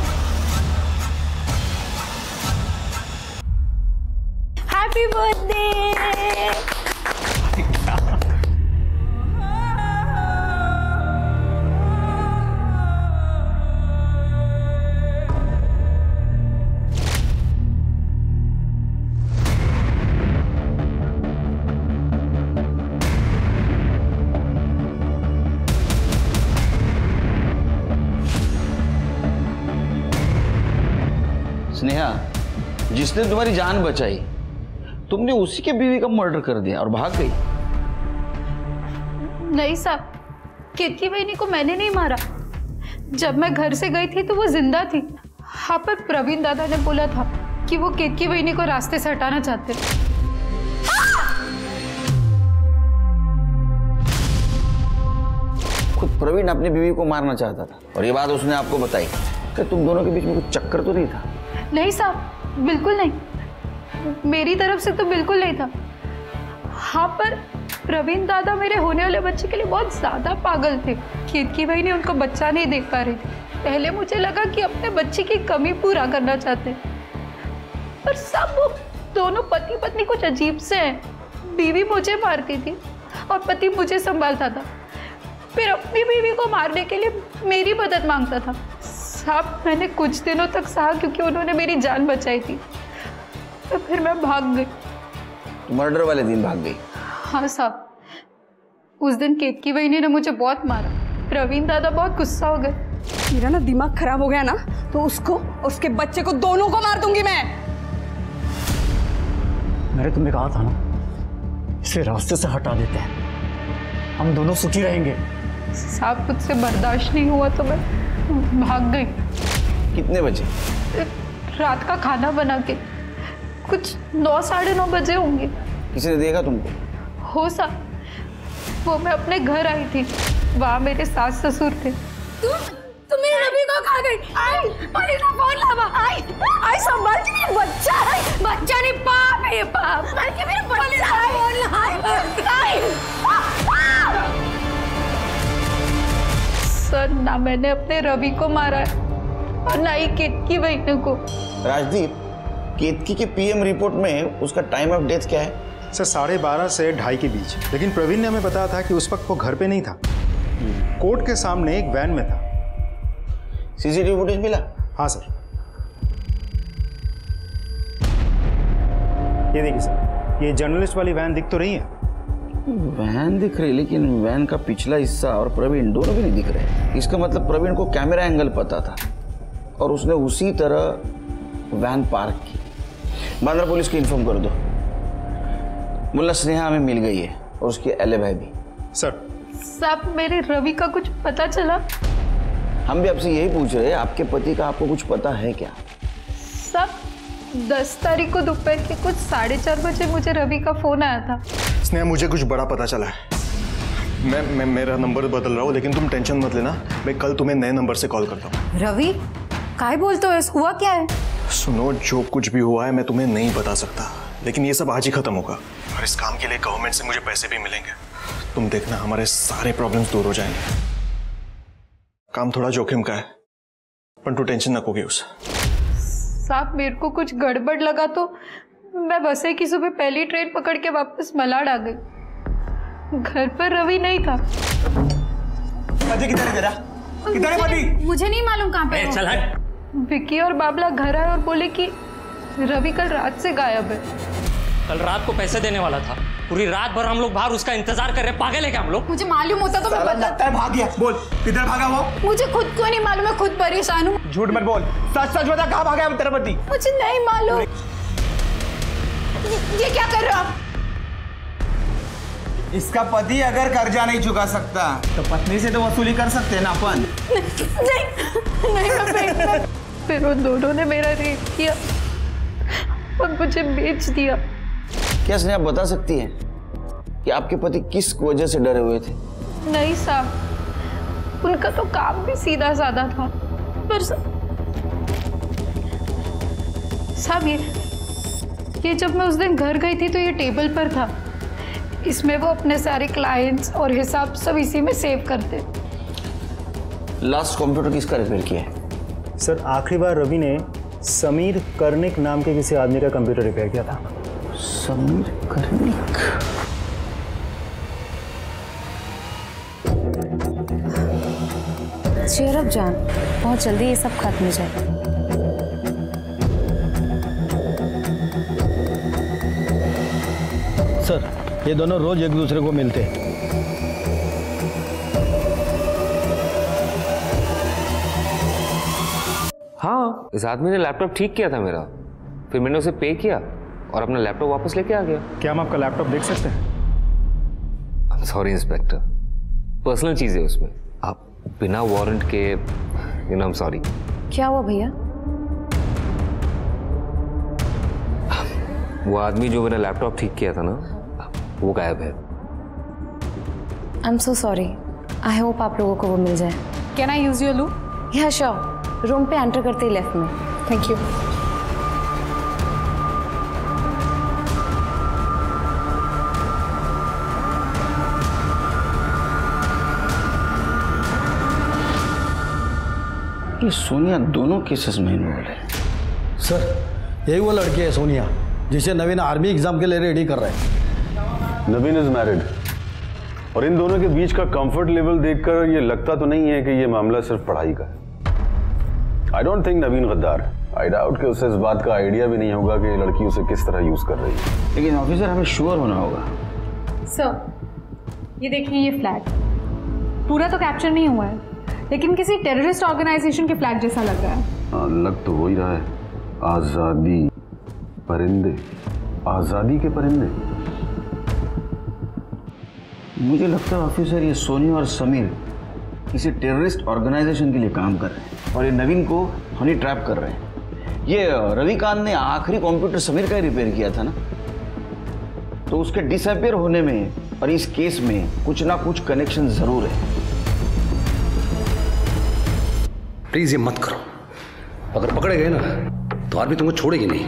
Happy birthday. स्नेहा, जिसने तुम्हारी जान बचाई, तुमने उसी के बीवी का मर्डर कर दिया और भाग गई। नहीं साहब, केतकी बहनी को मैंने नहीं मारा। जब मैं घर से गई थी तो वो जिंदा थी। हाँ, पर प्रवीण दादा ने बोला था कि वो केतकी बहनी को रास्ते से हटाना चाहते थे। खुद प्रवीण अपनी बीवी को मारना चाहता था और ये बात उसने आपको बताई। क्या तुम दोनों के बीच में कुछ चक्कर तो नहीं था? नहीं साहब, बिल्कुल नहीं। मेरी तरफ से तो बिल्कुल नहीं था। हाँ, पर प्रवीण दादा मेरे होने वाले बच्चे के लिए बहुत ज्यादा पागल थे। केतकी भाई ने उनको बच्चा नहीं देख पा रही थी। पहले मुझे लगा कि अपने बच्चे की कमी पूरा करना चाहते हैं, पर सब वो दोनों पति पत्नी कुछ अजीब से हैं। बीवी मुझे मारती थी और पति मुझे संभालता था, फिर अपनी बीवी को मारने के लिए मेरी मदद मांगता था। साहब, मैंने कुछ दिनों तक सहा क्योंकि उन्होंने मेरी जान बचाई थी, तो फिर मैं भाग गई। मर्डर वाले दिन भाग गई? हाँ साहब, उस दिन केतकी बहनी ने मुझे बहुत मारा। प्रवीण दादा बहुत गुस्सा हो गए। मेरा ना दिमाग खराब हो गया ना तो उसको और उसके बच्चे को दोनों को मार दूंगी मैं। मैंने तुम्हें कहा था ना, इसे रास्ते से हटा देते हैं, हम दोनों सुखी रहेंगे। साहब, मुझसे बर्दाश्त नहीं हुआ तो मैं भाग गई। कितने बजे? रात का खाना बना के कुछ नौ साढ़े नौ बजे होंगे। किसी ने देखा तुमको? हो साहब, वो मैं अपने घर आई थी, वहाँ मेरे सास ससुर थे। तुम तुम मेरे रवि को खा गई। आई पुलिस का फोन लगा। आई आई संभाल के, बच्चा है, बच्चा नहीं, पाप है ये, पाप। बल्कि मेरे पुलिस का फोन लगा। आई सर, ना मैंने अपने रवि को मारा है और ना ही केतकी बहन को। राजदीप, केतकी के पीएम रिपोर्ट में उसका टाइम ऑफ डेथ क्या है? सर साढ़े बारह से ढाई के बीच, लेकिन प्रवीण ने हमें बताया था कि उस वक्त वो घर पे नहीं था, कोर्ट के सामने एक वैन में था। सीसीटीवी फुटेज मिला? हाँ सर, ये देखिए सर, ये जर्नलिस्ट वाली वैन दिख तो रही है। वैन दिख रही, लेकिन वैन का पिछला हिस्सा और प्रवीण दोनों भी नहीं दिख रहे। इसका मतलब प्रवीण को कैमरा एंगल पता था और उसने उसी तरह वैन पार्क की। बांद्रा पुलिस को इन्फॉर्म कर दो। मुल्ला स्नेहा हमें मिल गई है और उसकी एलिबाई भी। सर साहब, मेरे रवि का कुछ पता चला? हम भी आपसे यही पूछ रहे हैं, आपके पति का आपको कुछ पता है क्या? साहब, दस तारीख को दोपहर के कुछ साढ़े चार बजे मुझे रवि का फोन आया था। स्नेहा, मुझे कुछ बड़ा पता चला है। मैं मैं मेरा नंबर बदल रहा हूँ, लेकिन तुम टेंशन मत लेना, मैं कल तुम्हें नए नंबर से कॉल करता हूँ। रवि, काय बोलते हो? हुआ क्या है? सुनो, जो कुछ भी हुआ है मैं तुम्हें नहीं बता सकता, लेकिन ये सब आज ही खत्म होगा और इस काम के लिए गवर्नमेंट से मुझे पैसे भी मिलेंगे। तुम देखना, हमारे सारे प्रॉब्लम्स दूर हो जाएंगे। काम थोड़ा जोखिम का है, पर तू टेंशन न कोगे उस। साहब, मेरे को कुछ गड़बड़ लगा तो मैं वसे की सुबह पहली ट्रेन पकड़ के वापस मलाड आ गई। घर पर रवि नहीं था। पति किधर है तेरा? किधर है पति? मुझे नहीं मालूम कहाँ पे। चल हट। विक्की और बाबला घर आए और बोले कि रवि कल रात से गायब है। कल रात को पैसे देने वाला था, पूरी रात भर हम लोग बाहर उसका इंतजार कर रहे। पागल है क्या हम लोग? मुझे मालूम होता तो मैं बता। भाग गया। बोल किधर भागा वो? मुझे खुद को नहीं मालूम, मैं खुद परेशान हूँ। झूठ मत बोल, सच सच बता, कहाँ भागा है तेरा पति? मुझे नहीं मालूम। ये क्या कर रहे हो आप? इसका पति अगर कर्जा नहीं चुका सकता तो पत्नी से तो वसूली कर सकते हैं ना अपन। नहीं नहीं मैं पेट में। फिर उन दोनों ने मेरा रेप किया और मुझे बेच दिया। क्या स्नेहा बता सकती है कि आपके पति किस वजह से डरे हुए थे? नहीं साहब, उनका तो काम भी सीधा साधा था, पर साहब ये ये जब मैं उस दिन घर गई थी तो ये टेबल पर था। इसमें वो अपने सारे क्लाइंट्स और हिसाब सब इसी में सेव करते। लास्ट कंप्यूटर किसका रिपेयर किया है? सर आखिरी बार रवि ने समीर कर्णिक नाम के किसी आदमी का कंप्यूटर रिपेयर किया था। समीर कर्णिक? चेयर अप जान, बहुत जल्दी ये सब खत्म हो जाएगा। सर ये दोनों रोज एक दूसरे को मिलते हैं। हाँ, इस आदमी ने लैपटॉप ठीक किया था मेरा, फिर मैंने उसे पे किया और अपना लैपटॉप वापस लेके आ गया। क्या हम आपका लैपटॉप देख सकते हैं? I am sorry inspector, personal चीज है उसमें, आप बिना वारंट के, you know, I am sorry. क्या हुआ भैया? वो आदमी जो मेरा लैपटॉप ठीक किया था ना, वो गायब है। I am so sorry, I hope आप लोगों को वो मिल जाए। कैन आई यूज योर लू? या श्योर, रूम पे एंटर करते ही लेफ्ट में। Thank you. ये सोनिया दोनों केसेस में इन्वॉल्व है। सर यही वो लड़की है सोनिया जिसे नवीन आर्मी एग्जाम के लिए रेडी कर रहे हैं। नवीन इज मैरिड और इन दोनों के बीच का कंफर्ट लेवल देखकर ये लगता तो नहीं है कि ये मामला सिर्फ पढ़ाई का है। आई डोंट थिंक नवीन गद्दार है। आई डाउट कि उसे इस बात का आइडिया भी नहीं होगा कि ये लड़की उसे किस तरह यूज कर रही है। लेकिन ऑफिसर हमें श्योर होना होगा। सर ये देखिए, ये फ्लैग पूरा तो कैप्चर नहीं हुआ है, लेकिन किसी टेररिस्ट ऑर्गेनाइजेशन के फ्लैग जैसा लग रहा है। हाँ, लग तो हो ही रहा है। आजादी परिंदे, आजादी के परिंदे। मुझे लगता है ऑफिसर ये सोनिया और समीर किसी टेररिस्ट ऑर्गेनाइजेशन के लिए काम कर रहे हैं और ये नवीन को हनी ट्रैप कर रहे हैं। ये रविकांत ने आखिरी कंप्यूटर समीर का ही रिपेयर किया था ना, तो उसके डिसअपियर होने में और इस केस में कुछ ना कुछ कनेक्शन जरूर है। प्लीज ये मत करो, अगर पकड़े गए ना तो आर्मी तुमको छोड़ेगी नहीं।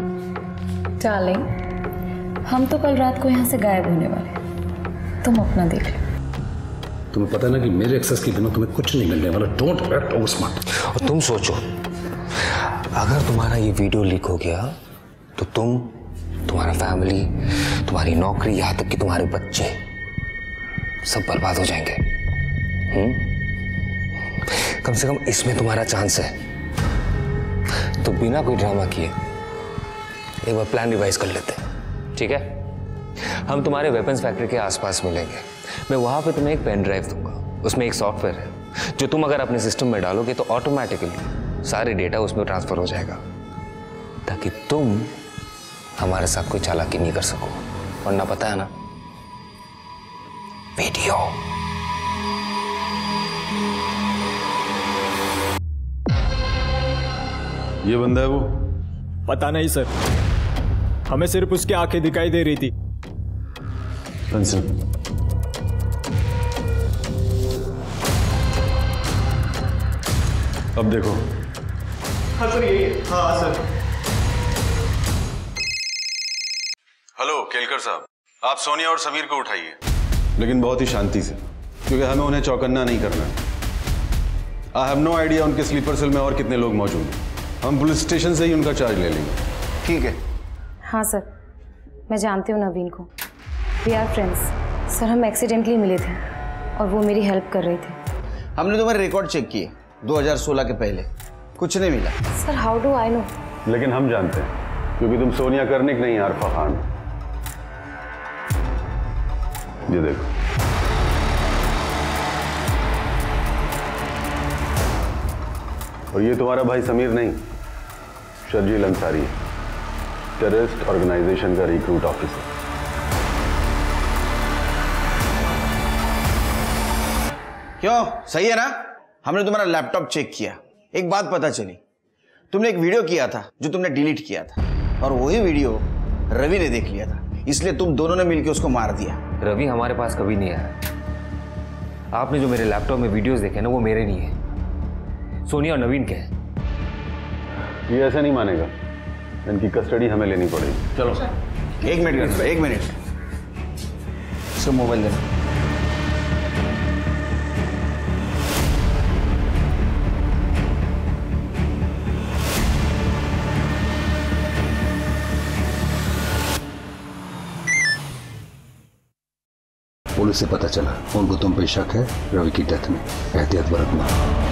डार्लिंग, हम तो कल रात को यहाँ से गायब होने वाले, तुम अपना देख लो। तुम्हें पता है ना कि मेरे एक्सेस के बिना तुम्हें कुछ नहीं मिलने वाला। Don't act over smart. और तुम सोचो, अगर तुम्हारा ये वीडियो लीक हो गया तो तुम, तुम्हारा फैमिली, तुम्हारी नौकरी, यहाँ तक कि तुम्हारे बच्चे सब बर्बाद हो जाएंगे। हम्म? कम से कम इसमें तुम्हारा चांस है। तो बिना कोई ड्रामा किए एक बार प्लान रिवाइज कर लेते हैं, ठीक है? हम तुम्हारे वेपन्स फैक्ट्री के आसपास मिलेंगे। मैं वहां पे तुम्हें एक पेन ड्राइव दूंगा, उसमें एक सॉफ्टवेयर है जो तुम अगर अपने सिस्टम में डालोगे तो ऑटोमेटिकली सारे डेटा उसमें ट्रांसफर हो जाएगा, ताकि तुम हमारे साथ कोई चालाकी नहीं कर सको। वरना पता है ना, वीडियो। ये बंदा है वो? पता नहीं सर, हमें सिर्फ उसकी आंखें दिखाई दे रही थी। पेंसिल। अब देखो। हाँ सर, ये हाँ सर। हेलो केलकर साहब, आप सोनिया और समीर को उठाइए, लेकिन बहुत ही शांति से, क्योंकि हमें उन्हें चौकन्ना नहीं करना है। आई हैव नो आइडिया उनके स्लीपर सेल में और कितने लोग मौजूद हैं। हम पुलिस स्टेशन से ही उनका चार्ज ले लेंगे। ठीक है। हाँ सर, मैं जानती हूँ नवीन को, वी आर फ्रेंड्स। सर हम एक्सीडेंटली मिले थे और वो मेरी हेल्प कर रहे थे। हमने तुम्हारे रिकॉर्ड चेक किए दो हज़ार सोलह के पहले, कुछ नहीं मिला। Sir how do I know? लेकिन हम जानते हैं, क्योंकि तुम सोनिया कर्णिक नहीं अरफा खान। ये देखो, और ये तुम्हारा भाई समीर नहीं, शर्जील अंसारी, टेररिस्ट ऑर्गेनाइजेशन का रिक्रूट ऑफिसर। क्यों, सही है ना? हमने तुम्हारा लैपटॉप चेक किया, एक बात पता चली, तुमने एक वीडियो किया था जो तुमने डिलीट किया था, और वही वीडियो रवि ने देख लिया था, इसलिए तुम दोनों ने मिलकर उसको मार दिया। रवि हमारे पास कभी नहीं आया। आपने जो मेरे लैपटॉप में वीडियोस देखे ना, वो मेरे नहीं है, सोनिया और नवीन के हैं। ये ऐसे नहीं मानेगा, इनकी कस्टडी हमें लेनी पड़ेगी। चलो एक मिनट, एक मिनट, इसको मोबाइल देना। पुलिस से पता चला उनको तुम पे शक है रवि की डेथ में, एहतियात बरतना।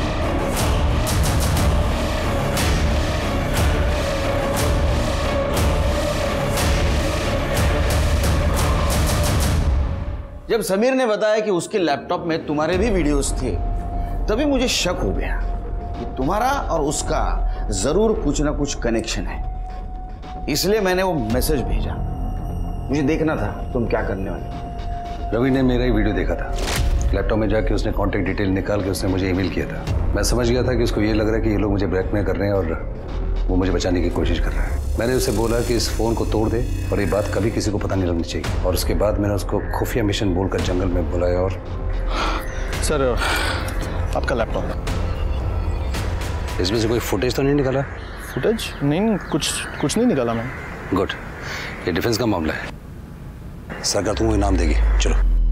जब समीर ने बताया कि उसके लैपटॉप में तुम्हारे भी वीडियोस थे, तभी मुझे शक हो गया कि तुम्हारा और उसका जरूर कुछ ना कुछ कनेक्शन है, इसलिए मैंने वो मैसेज भेजा। मुझे देखना था तुम क्या करने वाले। रवि ने मेरा ही वीडियो देखा था, लैपटॉप में जाके उसने कांटेक्ट डिटेल निकाल के उसने मुझे ईमेल किया था। मैं समझ गया था कि उसको ये लग रहा है कि ये लोग मुझे ब्लैकमेल कर रहे हैं और वो मुझे बचाने की कोशिश कर रहा है। मैंने उसे बोला कि इस फ़ोन को तोड़ दे और ये बात कभी किसी को पता नहीं लगनी चाहिए, और उसके बाद मैंने उसको खुफिया मिशन बोलकर जंगल में बुलाया। और सर आपका लैपटॉप, इसमें से कोई फुटेज तो नहीं निकाला? फुटेज नहीं, कुछ कुछ नहीं निकाला मैंने। गुड, ये डिफेंस का मामला है, सरकार तुमको इनाम देगी। चलो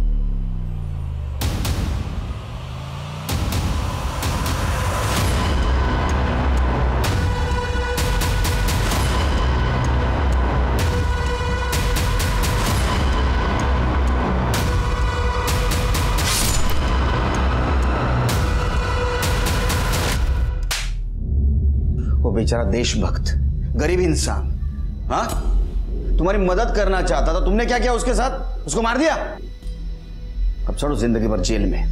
वो बेचारा देशभक्त गरीब इंसान, हाँ, तुम्हारी मदद करना चाहता था, तुमने क्या किया उसके साथ? उसको मार दिया। अब छोड़ो, जिंदगी भर जेल में।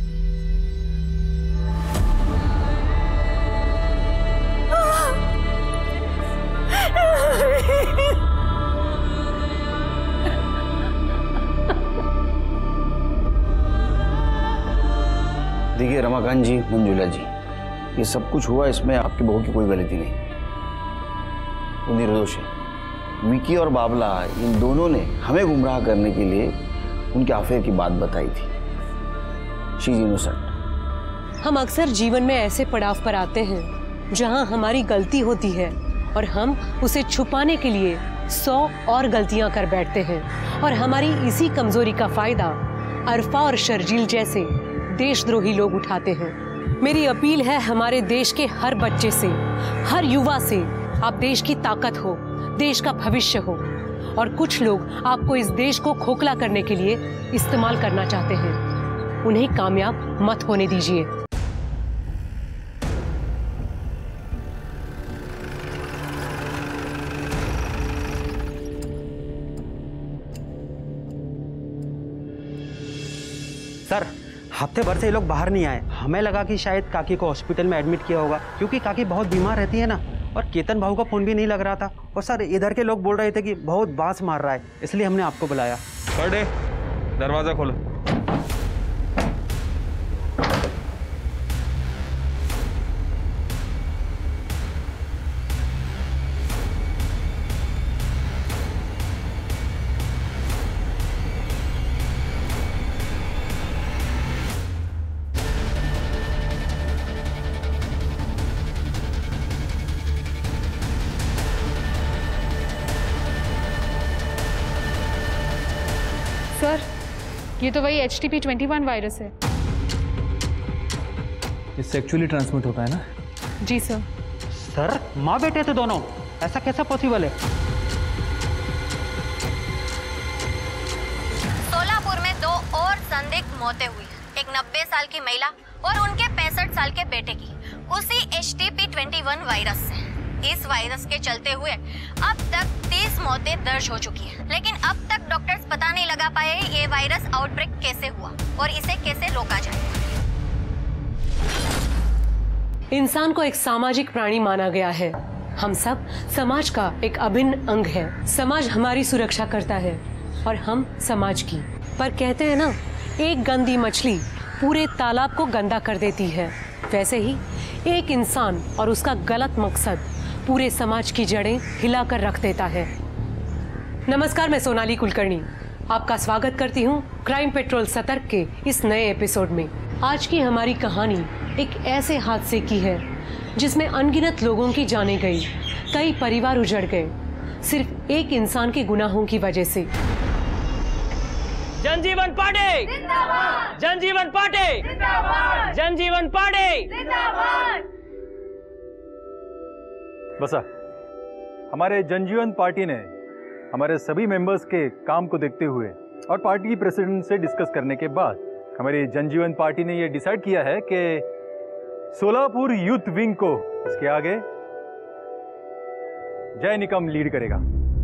देखिए रमाकांत जी, मंजुला जी, ये सब कुछ हुआ, इसमें आपकी बहू की कोई गलती नहीं, वो निर्दोष है। विकी और बाबला इन दोनों ने हमें गुमराह करने के लिए उनके अफेयर की बात बताई थी। She is innocent. हम अक्सर जीवन में ऐसे पड़ाव पर आते हैं जहां हमारी गलती होती है और हम उसे छुपाने के लिए सौ और गलतियां कर बैठते हैं, और हमारी इसी कमजोरी का फायदा अरफा और शर्जील जैसे देशद्रोही लोग उठाते हैं। मेरी अपील है हमारे देश के हर बच्चे से, हर युवा से, आप देश की ताकत हो, देश का भविष्य हो, और कुछ लोग आपको इस देश को खोखला करने के लिए इस्तेमाल करना चाहते हैं। उन्हें कामयाब मत होने दीजिए। सर, हफ्ते भर से ये लोग बाहर नहीं आए। हमें लगा कि शायद काकी को हॉस्पिटल में एडमिट किया होगा, क्योंकि काकी बहुत बीमार रहती है ना, और केतन भाऊ का फोन भी नहीं लग रहा था। और सर, इधर के लोग बोल रहे थे कि बहुत बांस मार रहा है, इसलिए हमने आपको बुलाया। बड़े दरवाजा खोलो। सर, ये तो वही H T P twenty one virus है। ये सेक्सुअली ट्रांसमिट होता है ना? जी सर। सर, माँ बेटे थे दोनों, ऐसा कैसा पॉसिबल है? सोलापुर में दो और संदिग्ध मौतें हुई। एक नब्बे साल की महिला और उनके पैंसठ साल के बेटे की उसी H T P twenty one virus से। इस वायरस के चलते हुए अब तक तीस मौतें दर्ज हो चुकी है, लेकिन अब तक डॉक्टर्स पता नहीं लगा पाए ये वायरस आउटब्रेक कैसे हुआ और इसे कैसे रोका जाए। इंसान को एक सामाजिक प्राणी माना गया है। हम सब समाज का एक अभिन्न अंग है। समाज हमारी सुरक्षा करता है और हम समाज की। पर कहते हैं ना, एक गंदी मछली पूरे तालाब को गंदा कर देती है। वैसे ही एक इंसान और उसका गलत मकसद पूरे समाज की जड़ें हिलाकर रख देता है। नमस्कार, मैं सोनाली कुलकर्णी आपका स्वागत करती हूँ क्राइम पेट्रोल सतर्क के इस नए एपिसोड में। आज की हमारी कहानी एक ऐसे हादसे की है जिसमें अनगिनत लोगों की जानें गई, कई परिवार उजड़ गए, सिर्फ एक इंसान के गुनाहों की वजह से। जनजीवन पार्टी जिंदाबाद! जनजीवन पार्टी जिंदाबाद! जनजीवन पार्टी जिंदाबाद! बसा, हमारे जनजीवन पार्टी ने हमारे सभी मेंबर्स के काम को देखते हुए और पार्टी की प्रेसिडेंट से डिस्कस करने के बाद हमारी जनजीवन पार्टी ने यह डिसाइड किया है कि सोलापुर यूथ विंग को इसके आगे जय निकम लीड करेगा।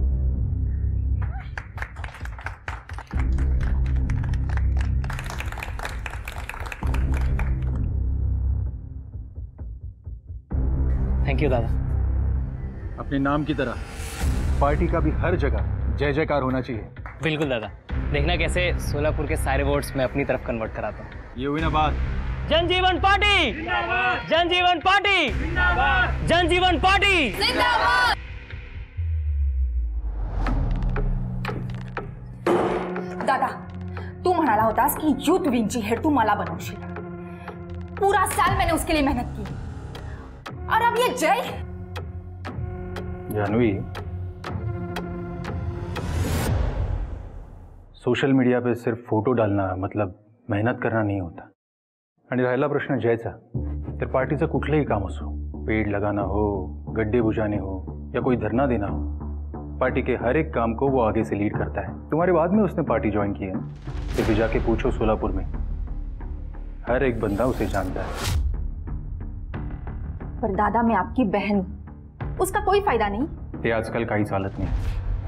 थैंक यू दादा। अपने नाम की तरह पार्टी का भी हर जगह जय जयकार होना चाहिए। बिल्कुल दादा, देखना कैसे सोलापुर के सारे वोट्स मैं अपनी तरफ कन्वर्ट कराता हूँ। ये हुई ना बात। जनजीवन पार्टी जिंदाबाद! जनजीवन पार्टी जिंदाबाद! जनजीवन पार्टी जिंदाबाद! दादा, तू म्हणाला होतास की यूथ विंगची हेड तू मला बनवशील। पूरा साल मैंने उसके लिए मेहनत की और अब ये जय। जानवी, सोशल मीडिया पे सिर्फ फोटो डालना मतलब मेहनत करना नाही होता। आणि राहिला प्रश्न जयचा, तर पार्टीचं कुठलंही काम असो, पेड़ लगाना हो, गड्ढे बुझाने हो या कोई धरना देना हो, पार्टी के हर एक काम को वो आगे से लीड करता है। तुम्हारे बाद में उसने पार्टी ज्वाइन की है, फिर जाके पूछो सोलापुर में, हर एक बंदा उसे जानता है। पर दादा, मैं आपकी बहन हूं, उसका कोई फायदा नहीं। ये आजकल काहीच चालत नहीं।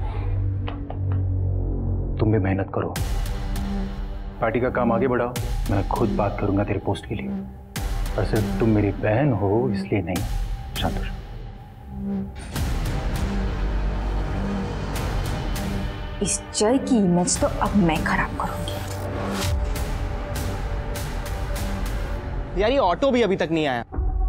तुम भी मेहनत करो, पार्टी का काम आगे बढ़ाओ। मैं खुद बात करूंगा तेरे पोस्ट के लिए, पर सिर्फ तुम मेरी बहन हो इसलिए नहीं। शांत हो। इस जय की इमेज तो अब मैं खराब करूंगी। यार, ये ऑटो भी अभी तक नहीं आया।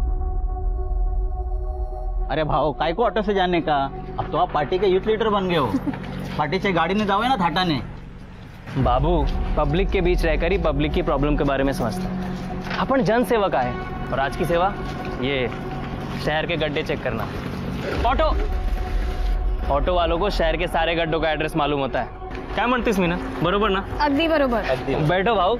अरे भाऊ, काय को ऑटो से जाने का? अब तो आप पार्टी के यूथ लीडर बन गए हो। पार्टी से गाड़ी ने जाओ ना थाटा ने। बाबू, पब्लिक के बीच रहकर ही पब्लिक की प्रॉब्लम के बारे में समझता है। अपन जन सेवक आए और आज की सेवा ये शहर के गड्ढे चेक करना। ऑटो ऑटो वालों को शहर के सारे गड्ढों का एड्रेस मालूम होता है। क्या म्हणतेस मीना, बरोबर ना? अगदी बरोबर। बैठो भाऊ।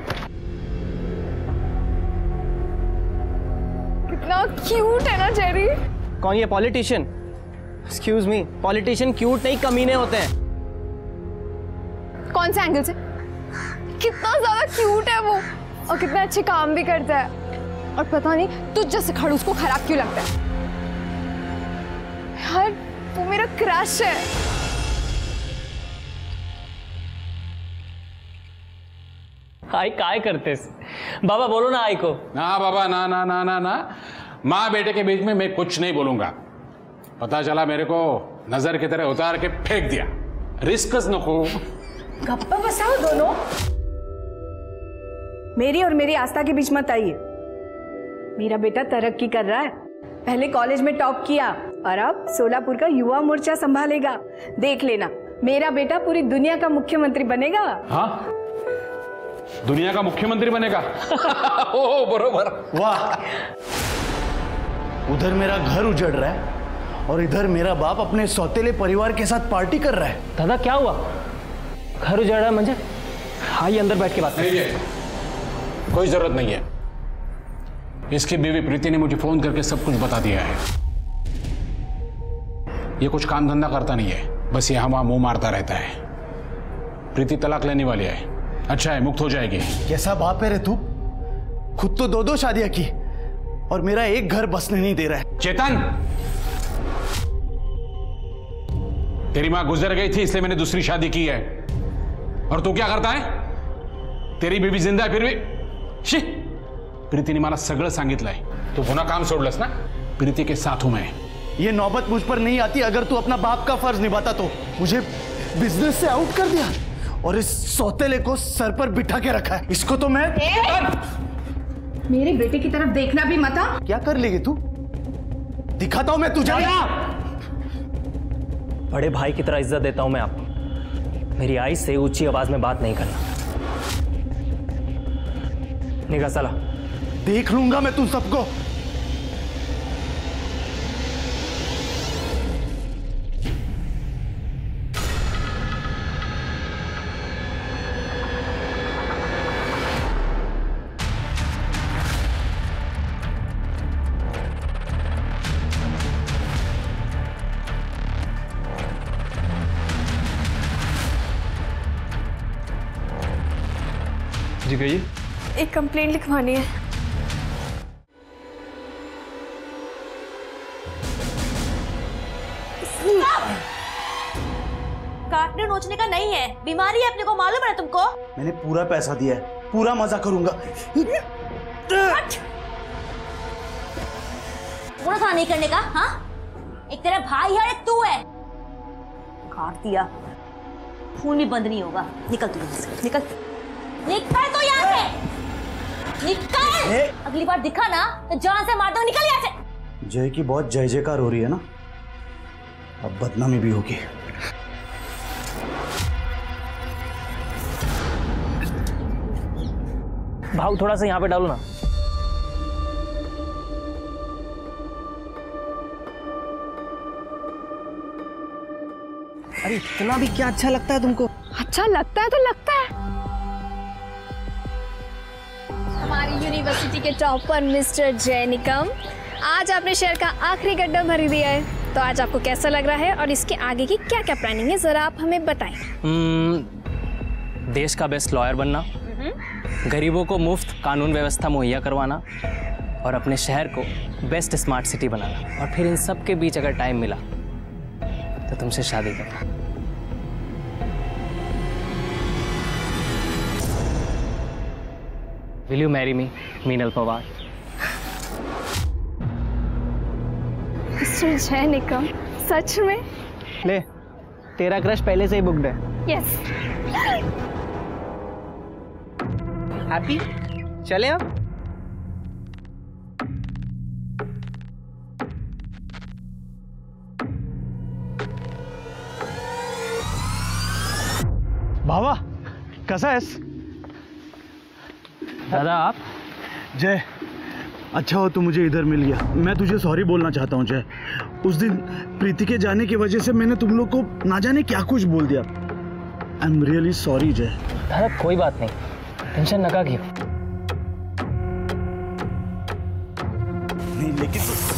कितना क्यूट है ना जेरी। कौन ये politician? Excuse me, politician cute नहीं कमीने होते हैं। कौन से एंगल से? कितना ज्यादा क्यूट है वो और कितने अच्छे काम भी करता है। और पता नहीं तुझ जैसे खड़ूस को खराब क्यों लगता है। यार, वो मेरा क्रश है। आई काय करतेस? बाबा बोलो ना आई को। ना बाबा, ना ना ना ना ना, माँ बेटे के बीच में मैं कुछ नहीं बोलूंगा। पता चला मेरे को नजर की तरह उतार के फेंक दिया। रिस्क नको। गप्पा बसाओ दोनों। मेरी और मेरी आस्था के बीच मत आइए। मेरा बेटा तरक्की कर रहा है, पहले कॉलेज में टॉप किया और अब सोलापुर का युवा मोर्चा संभालेगा। देख लेना, मेरा बेटा पूरी दुनिया का मुख्यमंत्री बनेगा। हाँ, दुनिया का मुख्यमंत्री बनेगा। ओ बरोबर। वाह, उधर मेरा घर उजड़ रहा है और इधर मेरा बाप अपने सौतेले परिवार के साथ पार्टी कर रहा है। दादा क्या हुआ? घर उजड़ रहा है मुझे? आइए अंदर बैठ के बात करें। कोई जरूरत नहीं है। इसकी बीवी प्रीति ने मुझे फोन करके सब कुछ बता दिया है। ये कुछ काम धंधा करता नहीं है, बस यहाँ वहां मुंह मारता रहता है। प्रीति तलाक लेने वाली है। अच्छा है, मुक्त हो जाएगी। कैसा बाप है रे तू? खुद तो दो दो शादियां की और मेरा एक घर बसने नहीं दे रहा है। चेतन, तेरी मां गुजर गई थी इसलिए मैंने दूसरी शादी की है, और तू क्या करता है? तेरी बीवी जिंदा है फिर भी शी। प्रीतीने मला सगळं सांगितलंय, तू पुन्हा काम सोडलंस ना? प्रीति के साथ हूं मैं। ये नौबत मुझ पर नहीं आती अगर तू अपना बाप का फर्ज निभाता तो। मुझे बिजनेस से आउट कर दिया और इस सौतेले को सर पर बिठा के रखा है। इसको तो मैं मेरे बेटे की तरफ देखना भी मत। क्या कर लेगी तू? दिखाता हूं मैं तुझे। बड़े भाई की तरह इज्जत देता हूं मैं आपको। मेरी आई से ऊंची आवाज में बात नहीं करना। निगाह साला। देख लूंगा मैं तुम सबको। जी कहिए। एक कंप्लेंट लिखवानी है। काटने नोचने का नहीं है, बीमारी है अपने को मालूम है ना तुमको? मैंने पूरा पैसा दिया है, पूरा मजा करूंगा। पूरा था नहीं करने का? हाँ, एक तेरा भाई है, एक तू है। काट दिया, खून भी बंद नहीं होगा। निकल तू यहाँ से, निकल निकल तो यहाँ से, निकल। अगली बार दिखा ना तो जान से मार दो। निकल यहाँ से। जय की बहुत जय जयकार हो रही है ना, अब बदनामी भी होगी। भाव थोड़ा सा यहाँ पे डालो ना। अरे इतना भी क्या अच्छा लगता है तुमको? अच्छा लगता है तो लगता है। हमारी यूनिवर्सिटी के टॉपर मिस्टर जय निकम, आज आपने शहर का आखिरी गड्ढा भर दिया है। तो आज आपको कैसा लग रहा है और इसके आगे की क्या क्या प्लानिंग है, जरा आप हमें बताएं। देश का बेस्ट लॉयर बनना, गरीबों को मुफ्त कानून व्यवस्था मुहैया करवाना और अपने शहर को बेस्ट स्मार्ट सिटी बनाना, और फिर इन सब के बीच अगर टाइम मिला तो तुमसे शादी करना। Will you marry me, Meenal Pawar? Mister Jay Nikam, सच में? ले, तेरा क्रश पहले से ही बुक्ड है। यस। हैप्पी? चले अब? भावा, कैसा है? दादा आप? जय, अच्छा हो तू मुझे इधर मिल गया। मैं तुझे सॉरी बोलना चाहता हूँ जय। उस दिन प्रीति के जाने की वजह से मैंने तुम लोग को ना जाने क्या कुछ बोल दिया। आई एम रियली सॉरी जय। दादा कोई बात नहीं, टेंशन नका की। नहीं लेकिन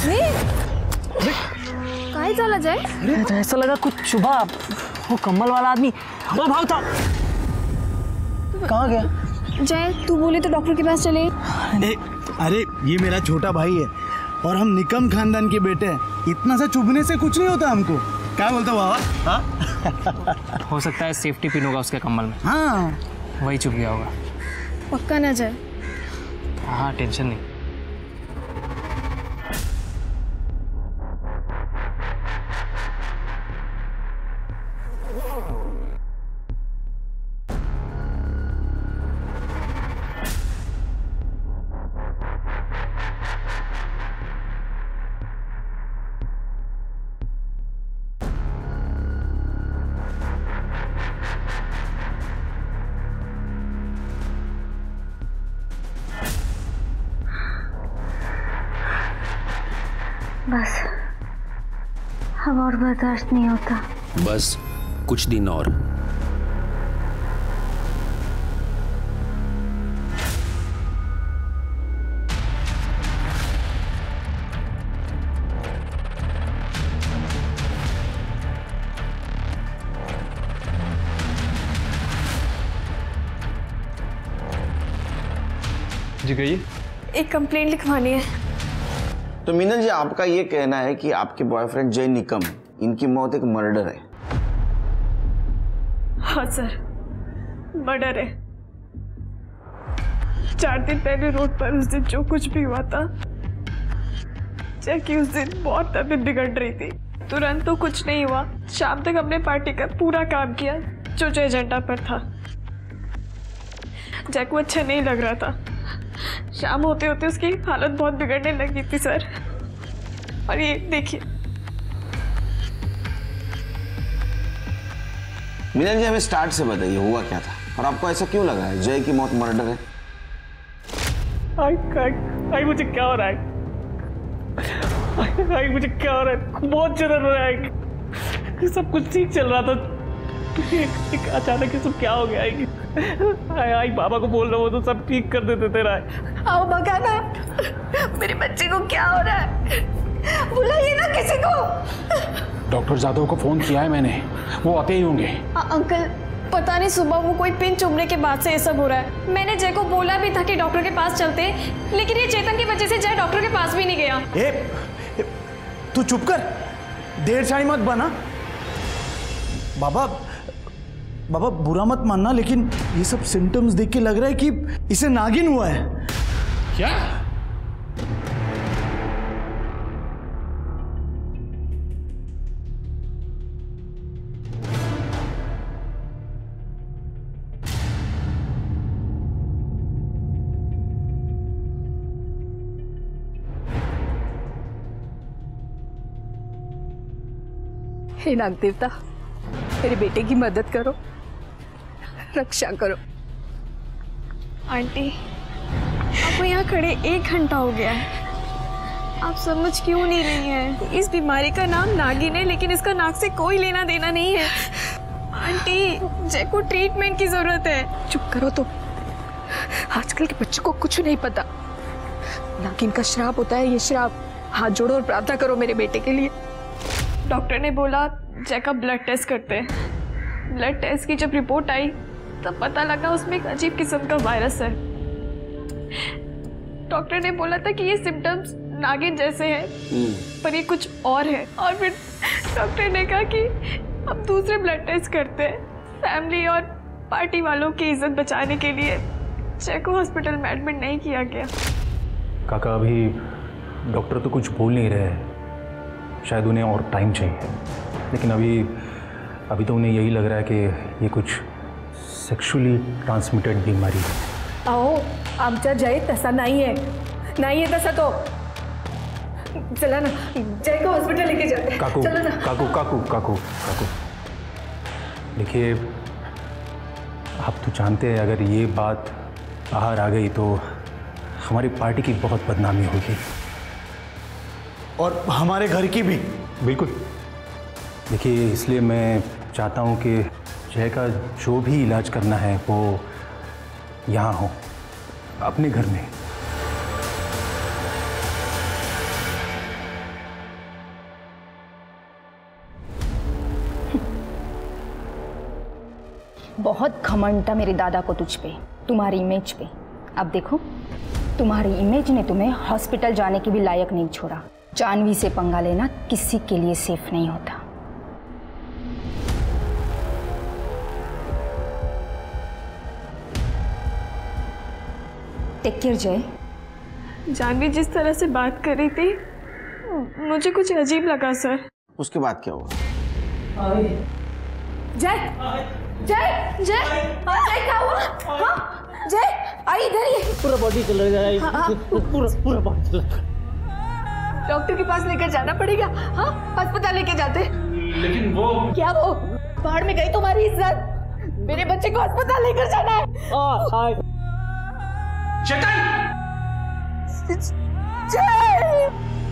काहे चला जाए? अरे तो ऐसा लगा कुछ चुभा। वो कम्बल वाला आदमी वो भाव था। कहाँ गया? जय, तू बोले तो डॉक्टर के पास चले। ए, अरे ये मेरा छोटा भाई है और हम निकम खानदान के बेटे हैं। इतना सा चुभने से कुछ नहीं होता हमको। क्या बोलता हो बाबा? हाँ? हो सकता है सेफ्टी पिन होगा उसके कम्बल में। हाँ, वही चुभ गया होगा। पक्का ना जय? हाँ, टेंशन नहीं। बस अब और बर्दाश्त नहीं होता। बस कुछ दिन और। जी कहिए। एक कंप्लेंट लिखवानी है। तो मीनल जी, आपका ये कहना है कि आपके बॉयफ्रेंड जय निकम, इनकी मौत एक मर्डर है? हाँ सर, मर्डर है। चार दिन पहले रोड पर उस दिन जो कुछ भी हुआ था, जैकी उस दिन बहुत तबीयत बिगड़ रही थी। तुरंत तो कुछ नहीं हुआ, शाम तक हमने पार्टी का पूरा काम किया जो जो एजेंडा पर था। जैक को अच्छा नहीं लग रहा था, शाम होते होते उसकी हालत बहुत बिगड़ने लगी थी सर। और ये देखिए। मीनल जी, हमें स्टार्ट से बताइए हुआ क्या था और आपको ऐसा क्यों लगा है जय की मौत मर्डर है? आई, आई, आई मुझे क्या हो रहा है? आई, आई मुझे क्या हो रहा है? बहुत जलन हो रहा है। सब कुछ ठीक चल रहा था, एक, एक अचानक ये सब क्या हो गया? आई, आई बाबा को बोल रहा हूँ तो सब ठीक कर देते तेरा। आओ बगाना, मेरे बच्चे को क्या हो रहा है? बुलाइए ना किसी को। डॉक्टर जादव को फोन किया है मैंने, वो आते ही होंगे। आ, अंकल पता नहीं सुबह वो कोई पिन चुभने के बाद से ये सब हो रहा है। मैंने जय को बोला भी था कि डॉक्टर के पास चलते, लेकिन ये चेतन की वजह से जय डॉक्टर के पास भी नहीं गया। ए, तू चुप कर, देर शाही मत बना। बाबा बाबा बुरा मत मानना, लेकिन ये सब सिम्टम्स देख के लग रहा है कि इसे नागिन हुआ है। क्या? हे नाग देवता, मेरे बेटे की मदद करो, रक्षा करो। आंटी, आपको यहाँ खड़े एक घंटा हो गया है, आप समझ क्यों नहीं रही हैं? इस बीमारी का नाम नागिन है, लेकिन इसका नाक से कोई लेना देना नहीं है। आंटी, जय को ट्रीटमेंट की जरूरत है। चुप करो तो, आजकल के बच्चों को कुछ नहीं पता। नागिन का श्राप होता है ये श्राप। हाथ जोड़ो और प्रार्थना करो मेरे बेटे के लिए। डॉक्टर ने बोला जय का ब्लड टेस्ट करते हैं। ब्लड टेस्ट की जब रिपोर्ट आई तब पता लगा उसमें एक अजीब किस्म का वायरस है। डॉक्टर ने बोला था कि ये सिम्टम्स नागिन जैसे हैं, पर ये कुछ और है। और फिर डॉक्टर ने कहा कि अब दूसरे ब्लड टेस्ट करते हैं। फैमिली और पार्टी वालों की इज्जत बचाने के लिए जय को हॉस्पिटल में एडमिट नहीं किया गया। काका, अभी डॉक्टर तो कुछ बोल नहीं रहे हैं, शायद उन्हें और टाइम चाहिए, लेकिन अभी अभी तो उन्हें यही लग रहा है कि ये कुछ सेक्सुअली ट्रांसमिटेड बीमारी है। अहो, आमचा जय तसा नाही आहे, नाही आहे तसा तो। चला ना, जय को हॉस्पिटल लेके जाते हैं। काकू, चलो ना। काकू काकू काकू काकू देखिए, आप तो जानते हैं अगर ये बात बाहर आ गई तो हमारी पार्टी की बहुत बदनामी होगी, और हमारे घर की भी। बिल्कुल। देखिए, इसलिए मैं चाहता हूँ कि जय का जो भी इलाज करना है वो यहाँ हो, अपने घर में। बहुत घमंड था मेरे दादा को तुझ पे, तुम्हारी इमेज पे। अब देखो, तुम्हारी इमेज ने तुम्हें हॉस्पिटल जाने के भी लायक नहीं छोड़ा। जानवी से पंगा लेना किसी के लिए सेफ नहीं होता। टेक केयर जय। जानवी जिस तरह से बात कर रही थी, मुझे कुछ अजीब लगा सर। उसके बाद क्या हुआ? जय, जय, जय, जय क्या हुआ? हाँ, जय, आई इधर ही। पूरा बॉडी चल रहा है, हाँ, हाँ। पूरा पूरा बॉडी चल रहा है। डॉक्टर के पास लेकर जाना पड़ेगा। हाँ, अस्पताल लेके जाते। लेकिन वो क्या वो? बाहर में गई तुम्हारी इज्जत। मेरे बच्चे को अस्पताल लेकर जाना है। हाँ, हाँ। चेतन! जय!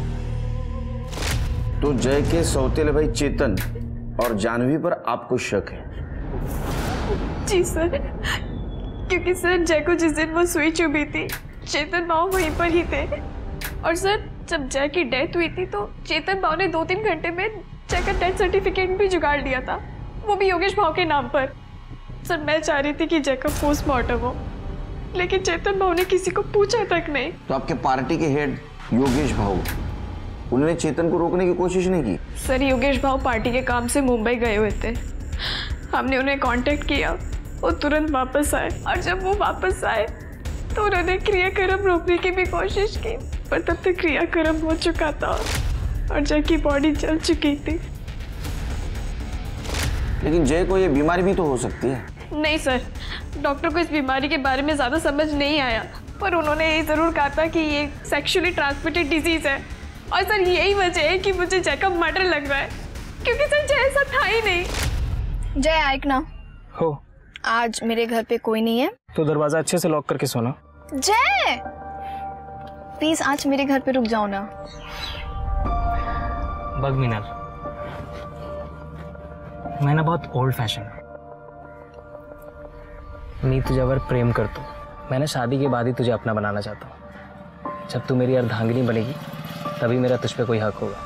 तो जय के सौतेले भाई चेतन और जानवी पर आपको शक है? जी सर, क्योंकि सर जय को जिस दिन वो सुई चुभी थी, चेतन बाबू वहीं पर ही थे। और सर जब जय की डेथ हुई थी तो चेतन बाबू ने दो तीन घंटे में जय का डेथ सर्टिफिकेट भी जुगाड़ लिया था, वो भी योगेश भाव के नाम पर। सर मैं चाह रही थी कि जय का पोस्टमार्टम हो, लेकिन चेतन बाबू ने किसी को पूछा तक नहीं। तो आपके पार्टी के हेड योगेश भाऊ उन्होंने चेतन को रोकने की कोशिश नहीं की? सर योगेश भाव पार्टी के काम से मुंबई गए हुए थे, हमने उन्हें कांटेक्ट किया, वो तुरंत वापस आए और जब वो वापस आए तो उन्होंने क्रियाक्रम रोकने की भी कोशिश की, पर तब तक क्रियाक्रम हो चुका था और जय की बॉडी जल चुकी थी। लेकिन जय को ये बीमारी भी तो हो सकती है। नहीं सर, डॉक्टर को इस बीमारी के बारे में ज़्यादा समझ नहीं आया, पर उन्होंने ये ज़रूर कहा था कि ये सेक्सुअली ट्रांसमिटेड डिजीज़ है। और सर यही वजह है कि मुझे जय का मर्डर लग रहा है, क्योंकि सर जय ऐसा था ही नहीं। जय आइक ना हो, आज मेरे घर पे कोई नहीं है तो दरवाजा अच्छे से लॉक करके सोना। जय प्लीज आज मेरे घर पे रुक जाओ ना। बग मीनल, मैं ना बहुत ओल्ड फैशन मी तुझ्यावर प्रेम करतो। मैंने शादी के बाद ही तुझे अपना बनाना चाहता हूँ। जब तू मेरी अर्धांगिनी बनेगी तभी मेरा तुझ पे कोई हक होगा।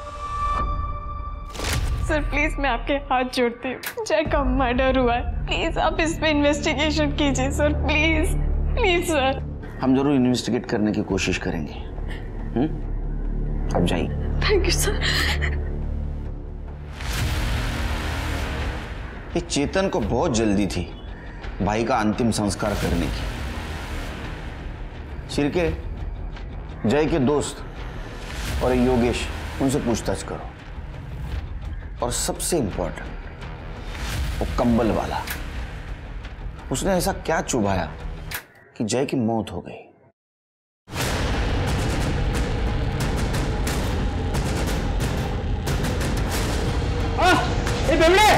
सर प्लीज मैं आपके हाथ जोड़ती हूँ, जय का मर्डर हुआ है, प्लीज आप इस पे इन्वेस्टिगेशन कीजिए सर, प्लीज प्लीज सर। हम जरूर इन्वेस्टिगेट करने की कोशिश करेंगे। हम्म, अब जाइए। Thank you sir. ये चेतन को बहुत जल्दी थी भाई का अंतिम संस्कार करने की। शिरके, जय के दोस्त और योगेश, उनसे पूछताछ करो। और सबसे इंपॉर्टेंट वो कंबल वाला, उसने ऐसा क्या चुभाया कि जय की मौत हो गई। ए बेवड़े,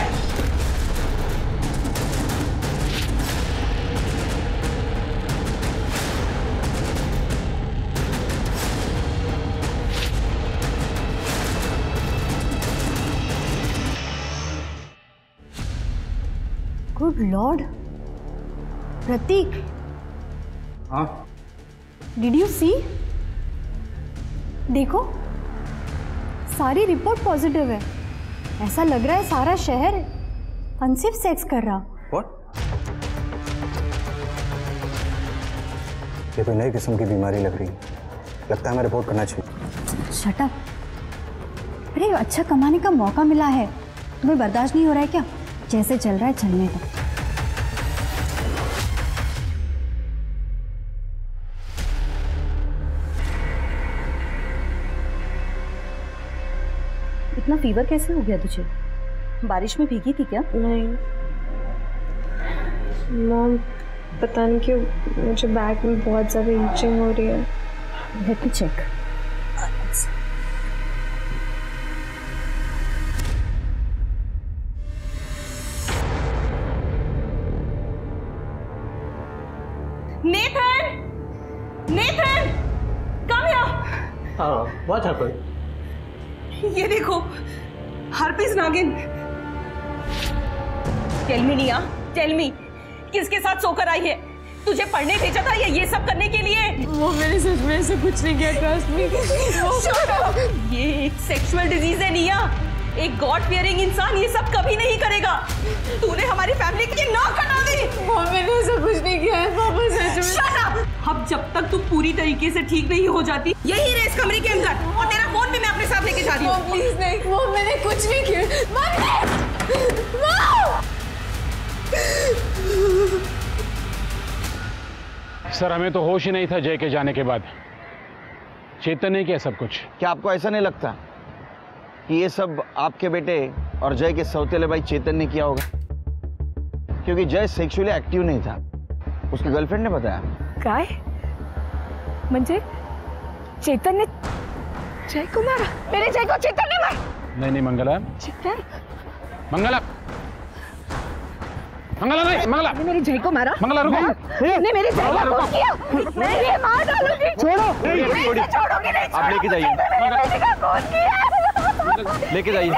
गुड लॉर्ड, प्रतीक, हाँ डिड यू सी? देखो सारी रिपोर्ट पॉजिटिव है। ऐसा लग रहा है सारा शहर अनसेफ सेक्स कर रहा। What? ये कोई नई किस्म की बीमारी लग रही है, लगता है हमें रिपोर्ट करना चाहिए। Shut up. अरे अच्छा कमाने का मौका मिला है, तुम्हें बर्दाश्त नहीं हो रहा है क्या? जैसे चल रहा है चलने दो। इतना फीवर कैसे हो गया तुझे? बारिश में भीगी थी क्या? नहीं मॉम, पता नहीं क्यों मुझे बैक में बहुत ज़्यादा ईचिंग हो रही है। Let me check. Nathan! Nathan! Come here! Uh, what happened? ये देखो, हरपीस नागिन। टेल मी निया, टेल मी, किसके साथ सोकर आई है? तुझे पढ़ने भेजा था या ये सब करने के लिए? वो मैंने सच में ऐसा कुछ नहीं किया, ट्रस्ट मी। ये एक सेक्सुअल डिजीज है निया। एक गॉड फियरिंग इंसान ये सब कभी नहीं करेगा। तूने हमारी फैमिली की नाक कटा दी। वो मैंने ऐसा कुछ नहीं किया है पापा, सच में। Shut up. अब जब तक तू पूरी तरीके से ठीक नहीं हो जाती, यही रहे इस कमरे के अंदर, और तेरा फोन भी मैं अपने साथ लेके जा रही हूँ। प्लीज नहीं, वो मैंने कुछ नहीं किया। सर हमें तो होश ही नहीं था जय के जाने के बाद। चेतन ने किया सब कुछ। क्या आपको ऐसा नहीं लगता कि ये सब आपके बेटे और जय के सौतेले भाई चेतन ने किया होगा? क्योंकि जय सेक्सुअली एक्टिव नहीं था, उसकी गर्लफ्रेंड ने बताया। काय म्हणजे चेतन ने जय को मारा? मेरे जय को चेतन ने मारा? नहीं नहीं मंगला, चेतन, मंगला, मंगला नहीं, मंगला मेरे जय को मारा। मंगला रुको, ने मेरे जय को खून किया। मैं ये मार डालूंगी। छोड़ो, नहीं छोड़ूंगी, नहीं। आप लेके जाइए, लेके जाइए।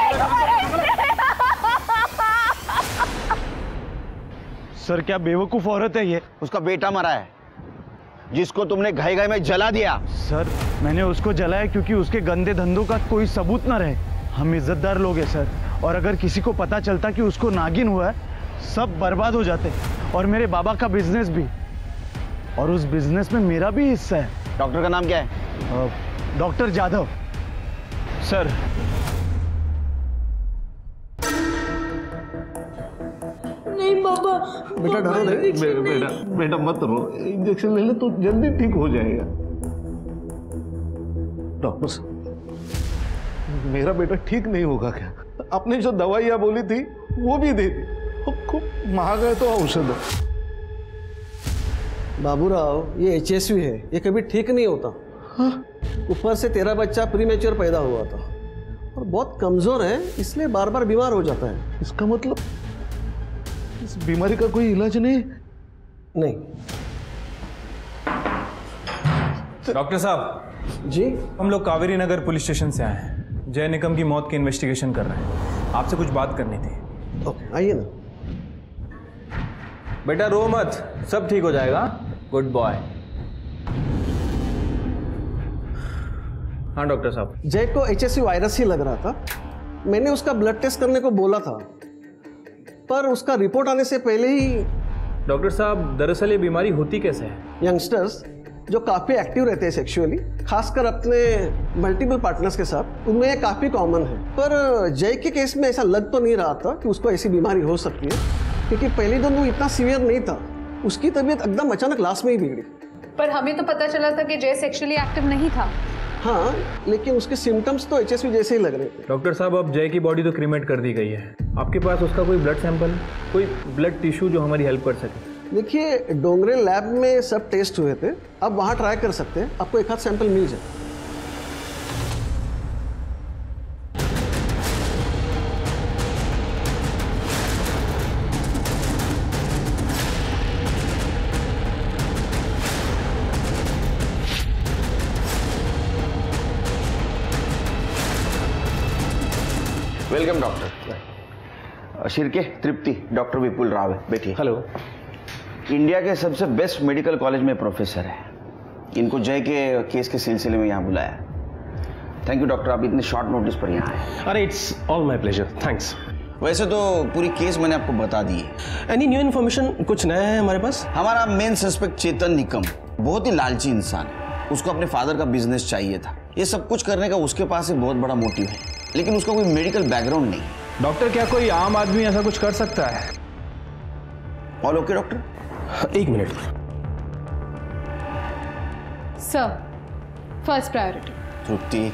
सर क्या बेवकूफ औरत है ये? उसका बेटा मरा है जिसको तुमने घाई घाई में जला दिया। सर मैंने उसको जलाया क्योंकि उसके गंदे धंधों का कोई सबूत ना रहे। हम इज्जतदार लोग हैं सर, और अगर किसी को पता चलता कि उसको नागिन हुआ है, सब बर्बाद हो जाते, और मेरे बाबा का बिजनेस भी, और उस बिजनेस में मेरा भी हिस्सा है। डॉक्टर का नाम क्या है? डॉक्टर जाधव। सर नहीं बाबा, बेटा डरो नहीं, बे, बेटा बेटा मत रो, इंजेक्शन ले ले तो जल्दी ठीक हो जाएगा। डॉक्टर साहब, मेरा बेटा ठीक नहीं होगा क्या? आपने जो दवाइयाँ बोली थी वो भी दे दी, खूब महंगा है तो औषध है। बाबूराव, ये एच एस वी है, ये कभी ठीक नहीं होता। ऊपर से तेरा बच्चा प्रीमेच्योर पैदा हुआ था और बहुत कमजोर है, इसलिए बार बार बीमार हो जाता है। इसका मतलब इस बीमारी का कोई इलाज नहीं? नहीं। डॉक्टर साहब जी, हम लोग कावेरी नगर पुलिस स्टेशन से आए हैं, जय निकम की मौत की इन्वेस्टिगेशन कर रहे हैं। आपसे कुछ बात करनी थी। ओके, आइए ना। बेटा रो मत, सब ठीक हो जाएगा। Good boy. हाँ डॉक्टर साहब। जय को एच एस वी वायरस ही लग रहा था। मैंने उसका ब्लड टेस्ट करने को बोला था, पर उसका रिपोर्ट आने से पहले ही। डॉक्टर साहब, दरअसल ये बीमारी होती कैसे है? यंगस्टर्स जो काफ़ी एक्टिव रहते हैं सेक्सुअली, खासकर अपने मल्टीपल पार्टनर्स के साथ, उनमें ये काफ़ी कॉमन है। पर जय के केस में ऐसा लग तो नहीं रहा था कि उसको ऐसी बीमारी हो सकती है, क्योंकि पहले दिन वो इतना सीवियर नहीं था। उसकी तबीयत एकदम अचानक लास्ट में ही बिगड़ी। पर हमें तो पता चला था कि जय सेक्सुअली एक्टिव नहीं था। हाँ, लेकिन उसके सिम्टम्स तो एच एस वी जैसे ही लग रहे थे। डॉक्टर साहब, अब जय की बॉडी तो क्रीमेट कर दी गई है। आपके पास उसका कोई ब्लड सैंपल, कोई ब्लड टिश्यू जो हमारी हेल्प कर सके? देखिए, डोंगरे लैब में सब टेस्ट हुए थे, आप वहाँ ट्राई कर सकते हैं, आपको एक आध सैंपल मिल जाए। Welcome doctor. Shirke, Tripti, doctor Vipul Rao है, बैठिए। हेलो। इंडिया के सबसे बेस्ट मेडिकल कॉलेज में प्रोफेसर है। इनको जय के केस के सिलसिले में यहाँ बुलाया। थैंक यू डॉक्टर, आप इतने शॉर्ट नोटिस पर यहाँ आए। अरे it's all my pleasure, thanks. वैसे तो पूरी केस मैंने आपको बता दी है। एनी न्यू इन्फॉर्मेशन, कुछ नया है हमारे पास? हमारा मेन सस्पेक्ट चेतन निकम बहुत ही लालची इंसान है। उसको अपने फादर का बिजनेस चाहिए था। ये सब कुछ करने का उसके पास एक बहुत बड़ा मोटिव है, लेकिन उसका कोई मेडिकल बैकग्राउंड नहीं। डॉक्टर, क्या कोई आम आदमी ऐसा कुछ कर सकता है? All okay doctor? एक minute sir, first priority. Tripti.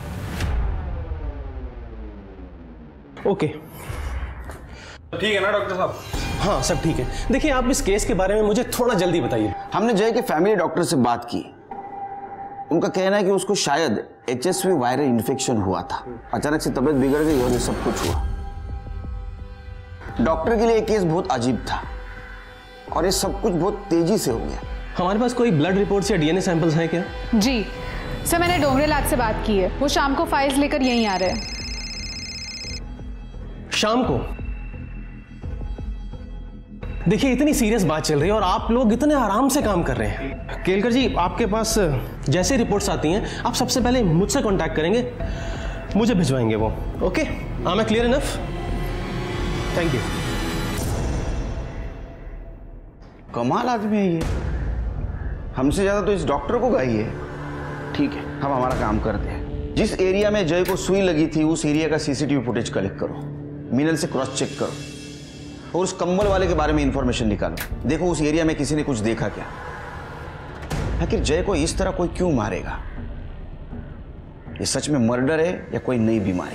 Okay, ठीक है ना डॉक्टर साहब? हाँ सब ठीक है। देखिए, आप इस केस के बारे में मुझे थोड़ा जल्दी बताइए। हमने जय के फैमिली डॉक्टर से बात की। उनका कहना है कि उसको शायद H S V viral infection हुआ था। अचानक से तबीयत बिगड़ गई और ये सब कुछ हुआ। डॉक्टर के लिए ये केस बहुत अजीब था और ये सब कुछ बहुत तेजी से हो गया। हमारे पास कोई ब्लड रिपोर्ट्स या डी एन ए सैंपल्स हैं क्या? जी सर, मैंने डोंगरे लैब से बात की है। वो शाम को फाइल्स लेकर यहीं आ रहे हैं। शाम को? देखिए, इतनी सीरियस बात चल रही है और आप लोग इतने आराम से काम कर रहे हैं। केलकर जी, आपके पास जैसे रिपोर्ट्स आती हैं, आप सबसे पहले मुझसे कांटेक्ट करेंगे, मुझे भिजवाएंगे वो। Okay, I am clear enough? Thank you. कमाल आदमी है ये, हमसे ज्यादा तो इस डॉक्टर को गाई है। ठीक है, हम हमारा काम करते हैं। जिस एरिया में जय को सुई लगी थी उस एरिया का सीसीटीवी फुटेज कलेक्ट करो, मिनल से क्रॉस चेक करो और उस कंबल वाले के बारे में इंफॉर्मेशन निकालो। देखो उस एरिया में किसी ने कुछ देखा क्या। आखिर जय को इस तरह कोई क्यों मारेगा? ये सच में मर्डर है या कोई नई बीमारी?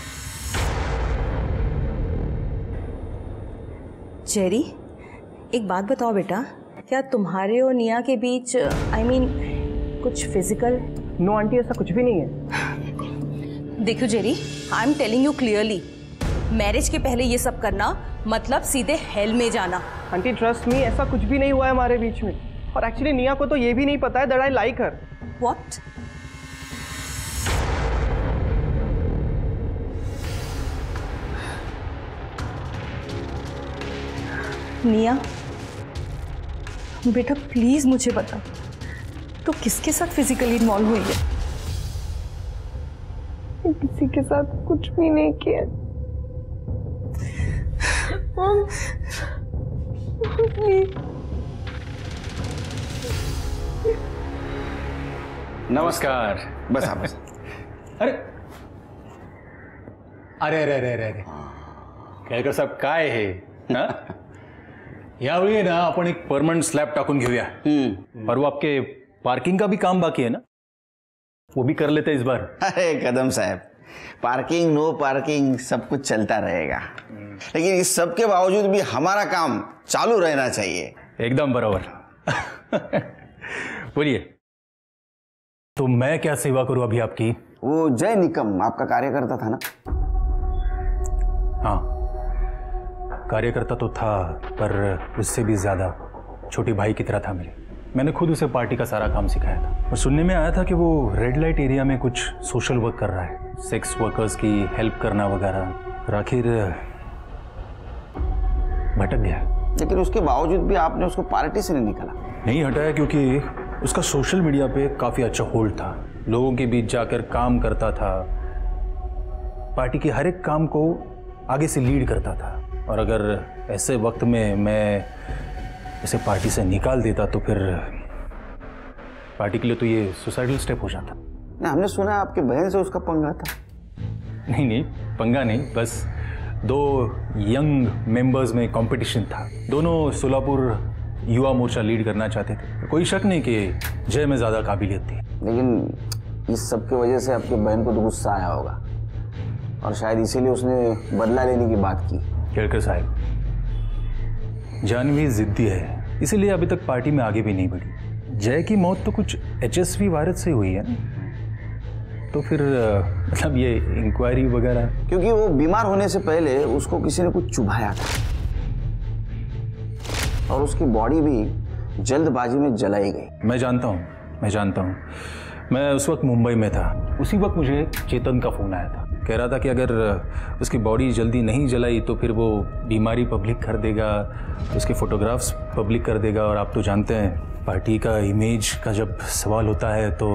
जेरी, एक बात बताओ बेटा, क्या तुम्हारे और निया के बीच आई I मीन mean, कुछ फिजिकल? नो आंटी, ऐसा कुछ भी नहीं है। देखो Jerry, I am telling you clearly, marriage के पहले ये सब करना मतलब सीधे हेल में जाना। आंटी ट्रस्ट मी, ऐसा कुछ भी नहीं हुआ है हमारे बीच में। और एक्चुअली निया को तो ये भी नहीं पता है that I like her. What? Nia बेटा प्लीज मुझे बता, तो किसके साथ फिजिकली इन्वॉल्व हुई है? किसी के साथ कुछ भी नहीं किया। नमस्कार। बस आप बस। अरे अरे अरे अरे अरे अरे केळकर साहेब काय हे हा? यावेळी ना आपण एक परमनंट स्लॅब टाकून घेऊया और वो आपके पार्किंग का भी काम बाकी है ना, वो भी कर लेते इस बार। अरे कदम साहब, पार्किंग नो पार्किंग सब कुछ चलता रहेगा, लेकिन इस सब के बावजूद भी हमारा काम चालू रहना चाहिए। एकदम बराबर। बोलिए, तो मैं क्या सेवा करूं अभी आपकी? वो जय निकम आपका कार्यकर्ता था ना? हाँ, कार्यकर्ता तो था, पर उससे भी ज्यादा छोटे भाई की तरह था मेरे। मैंने खुद उसे पार्टी का सारा काम सिखाया था। और सुनने में आया था कि वो रेड लाइट एरिया में कुछ सोशल वर्क कर रहा है, सेक्स वर्कर्स की हेल्प करना वगैरह, और आखिर भटक गया। लेकिन उसके बावजूद भी आपने उसको पार्टी से नहीं निकाला? नहीं हटाया, क्योंकि उसका सोशल मीडिया पे काफी अच्छा होल्ड था, लोगों के बीच जाकर काम करता था, पार्टी के हर एक काम को आगे से लीड करता था। और अगर ऐसे वक्त में मैं इसे पार्टी से निकाल देता तो फिर पार्टी के लिए तो ये सुसाइडल स्टेप हो जाता। नहीं, हमने सुना आपके बहन से उसका पंगा था। नहीं नहीं, पंगा नहीं, बस दो यंग मेंबर्स में कंपटीशन था। दोनों सोलापुर युवा मोर्चा लीड करना चाहते थे। कोई शक नहीं कि जय में ज्यादा काबिलियत थी। लेकिन इस सब की वजह से आपके बहन को तो गुस्सा आया होगा, और शायद इसीलिए उसने बदला लेने की बात की। केळकर साहब, जानवी जिद्दी है, इसीलिए अभी तक पार्टी में आगे भी नहीं बढ़ी। जय की मौत तो कुछ एचएसवी वायरस से हुई है ना, तो फिर मतलब ये इंक्वायरी वगैरह? क्योंकि वो बीमार होने से पहले उसको किसी ने कुछ चुभाया था, और उसकी बॉडी भी जल्दबाजी में जलाई गई। मैं जानता हूँ, मैं जानता हूँ। मैं उस वक्त मुंबई में था। उसी वक्त मुझे चेतन का फोन आया था, कह रहा था कि अगर उसकी बॉडी जल्दी नहीं जलाई तो फिर वो बीमारी पब्लिक कर देगा, उसके फोटोग्राफ्स पब्लिक कर देगा। और आप तो जानते हैं पार्टी का इमेज का जब सवाल होता है तो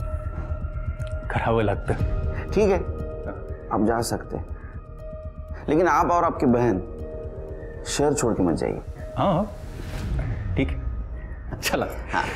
खराब लगता है। ठीक है, आप जा सकते हैं, लेकिन आप और आपकी बहन शहर छोड़ के मत जाइए। हाँ ठीक है, अच्छा लगा। हाँ।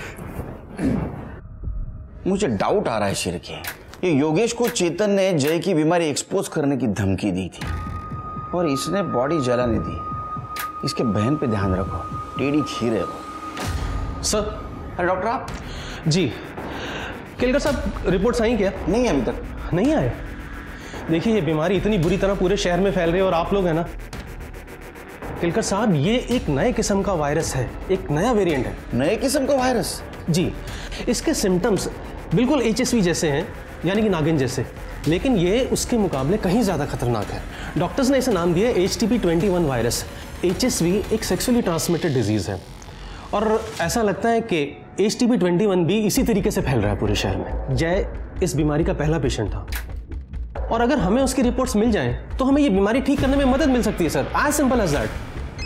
मुझे डाउट आ रहा है शिरके, ये योगेश को चेतन ने जय की बीमारी एक्सपोज करने की धमकी दी थी, और इसने बॉडी जलाने दी। इसके बहन पे ध्यान रखो, टेढ़ी खीर है वो। सर। अरे डॉक्टर आप? जी केलकर साहब, रिपोर्ट्स आई क्या? नहीं अभी तक नहीं आए। देखिए, ये बीमारी इतनी बुरी तरह पूरे शहर में फैल रही है, और आप लोग हैं ना केलकर साहब, ये एक नए किस्म का वायरस है, एक नया वेरिएंट है। नए किस्म का वायरस? जी, इसके सिम्टम्स बिल्कुल एचएसवी जैसे हैं, यानी कि नागिन जैसे, लेकिन ये उसके मुकाबले कहीं ज़्यादा खतरनाक है। डॉक्टर्स ने इसे नाम दिया H T P twenty one virus. HSV एक सेक्सुअली ट्रांसमिटेड डिजीज़ है, और ऐसा लगता है कि H T P twenty one भी इसी तरीके से फैल रहा है पूरे शहर में। जय इस बीमारी का पहला पेशेंट था, और अगर हमें उसकी रिपोर्ट्स मिल जाएं तो हमें ये बीमारी ठीक करने में मदद मिल सकती है sir, as simple as that.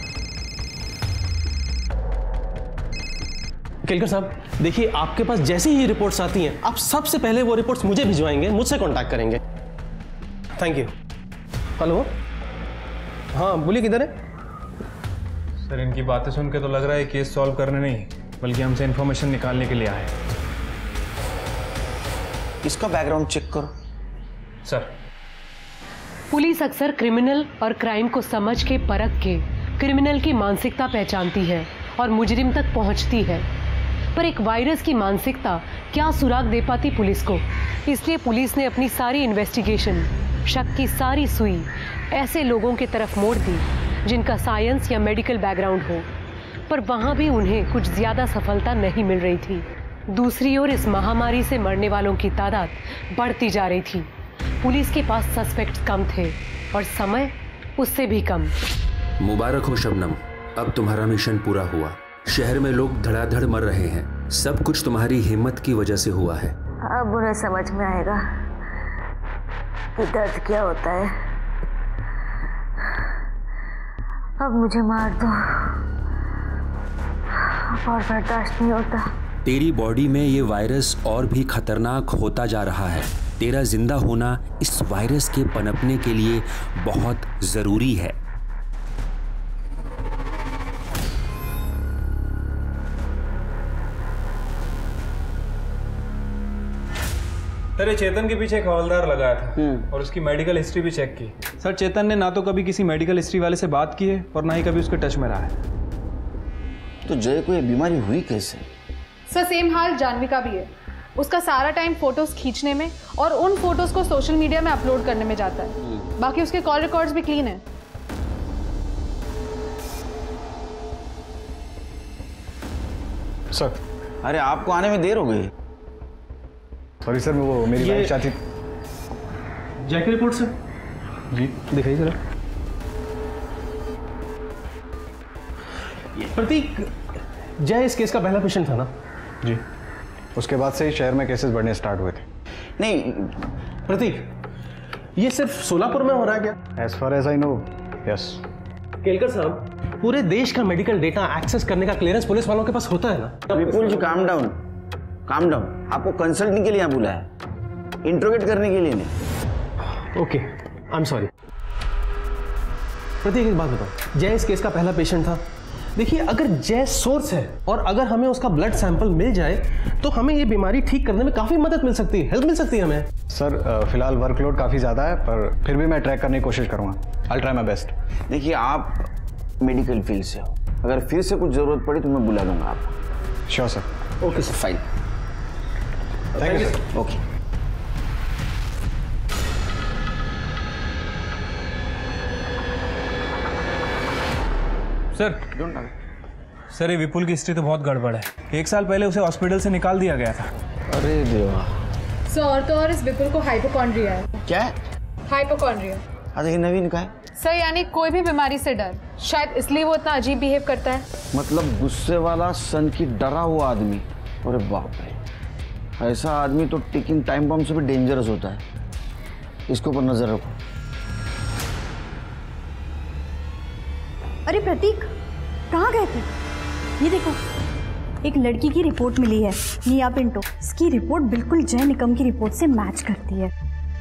Kelkar साहब, देखिए, आपके पास जैसी ही रिपोर्ट्स आती हैं, आप सबसे पहले वो रिपोर्ट्स मुझे भिजवाएंगे, मुझसे कांटेक्ट करेंगे। Thank you. हेलो, हाँ बोलिए, किधर है? सर, इनकी बातें सुन के तो लग रहा है केस सॉल्व करने नहीं, बल्कि हमसे इन्फॉर्मेशन निकालने के लिए आए। इसका बैकग्राउंड चेक करो। सर, पुलिस अक्सर क्रिमिनल और क्राइम को समझ के परख के क्रिमिनल की मानसिकता पहचानती है और मुजरिम तक पहुंचती है, पर एक वायरस की मानसिकता क्या सुराग दे पाती पुलिस को। इसलिए पुलिस ने अपनी सारी इन्वेस्टिगेशन, शक की सारी सुई ऐसे लोगों की तरफ मोड़ दी जिनका साइंस या मेडिकल बैकग्राउंड हो, पर वहाँ भी उन्हें कुछ ज़्यादा सफलता नहीं मिल रही थी। दूसरी ओर इस महामारी से मरने वालों की तादाद बढ़ती जा रही थी। पुलिस के पास सस्पेक्ट्स कम थे और समय उससे भी कम। मुबारक हो शबनम, अब तुम्हारा मिशन पूरा हुआ। शहर में लोग धड़ाधड़ मर रहे हैं, सब कुछ तुम्हारी हिम्मत की वजह से हुआ है। अब उन्हें समझ में आएगा कि दर्द क्या होता है। अब मुझे मार दो, और बर्दाश्त नहीं होता। तेरी बॉडी में ये वायरस और भी खतरनाक होता जा रहा है। तेरा जिंदा होना इस वायरस के पनपने के लिए बहुत जरूरी है। सर ये चेतन के पीछे एक हवलदार लगाया था और उसकी मेडिकल हिस्ट्री भी चेक की। सर चेतन ने ना तो कभी किसी मेडिकल हिस्ट्री वाले से बात की है और ना ही कभी उसके टच में रहा है। तो जय को ये बीमारी हुई कैसे? सर सेम हाल जानवी का भी है। उसका सारा टाइम फोटोज खींचने में और उन फोटोज को सोशल मीडिया में अपलोड करने में जाता है। बाकी उसके कॉल रिकॉर्ड्स भी क्लीन है। सर अरे आपको आने में देर हो गई। सॉरी सर, वो मेरी वाइफ चाहती। जय की रिपोर्ट सर। जी दिखाइए जरा। प्रतीक, जय इस केस का पहला पेशेंट था ना? जी, उसके बाद से ही शहर में केसेस बढ़ने स्टार्ट हुए थे। नहीं प्रतीक, ये सिर्फ सोलापुर में हो रहा है क्या? As far as I know, yes. Kelkar साहब, पूरे देश का मेडिकल डेटा एक्सेस करने का क्लियरेंस पुलिस वालों के पास होता है ना? विपुल जी काम डाउन, काम डाउन। आपको कंसल्टिंग के लिए यहाँ बुलाया है, इंट्रोगेट करने के लिए नहीं। Okay, I am sorry. Prateek एक बात बताओ, जय इस केस का पहला पेशेंट था। देखिए, अगर जय सोर्स है और अगर हमें उसका ब्लड सैंपल मिल जाए तो हमें ये बीमारी ठीक करने में काफी मदद मिल सकती है, हेल्प मिल सकती है हमें। सर फिलहाल वर्कलोड काफी ज्यादा है, पर फिर भी मैं ट्रैक करने की कोशिश करूंगा। I try my best. देखिए, आप मेडिकल फील्ड से हो, अगर फिर से कुछ जरूरत पड़ी तो मैं बुला लूंगा आपको। Sure sir. Okay sir, fine. Thank you sir. Okay. Sir sir ये विपुल की हिस्ट्री तो बहुत गड़बड़ है। एक साल पहले उसे हॉस्पिटल से निकाल दिया गया था। अरे देवा। सर और तो और इस विपुल को हाइपोकॉन्ड्रिया है। क्या? हाइपोकॉन्ड्रिया। हाँ, देखिए नवीन का है। सर यानी कोई भी बीमारी से डर, शायद इसलिए वो इतना अजीब बिहेव करता है। मतलब गुस्से वाला, सन की डरा हुआ आदमी। अरे बाप रे, ऐसा आदमी तो टिकिंग टाइम बम से भी डेंजरस होता है। इसके ऊपर नजर रखो। अरे प्रतीक, कहाँ गए थे? ये देखो, एक लड़की की रिपोर्ट मिली है, निया पिंटो। इसकी रिपोर्ट बिल्कुल जय निकम की रिपोर्ट से मैच करती है।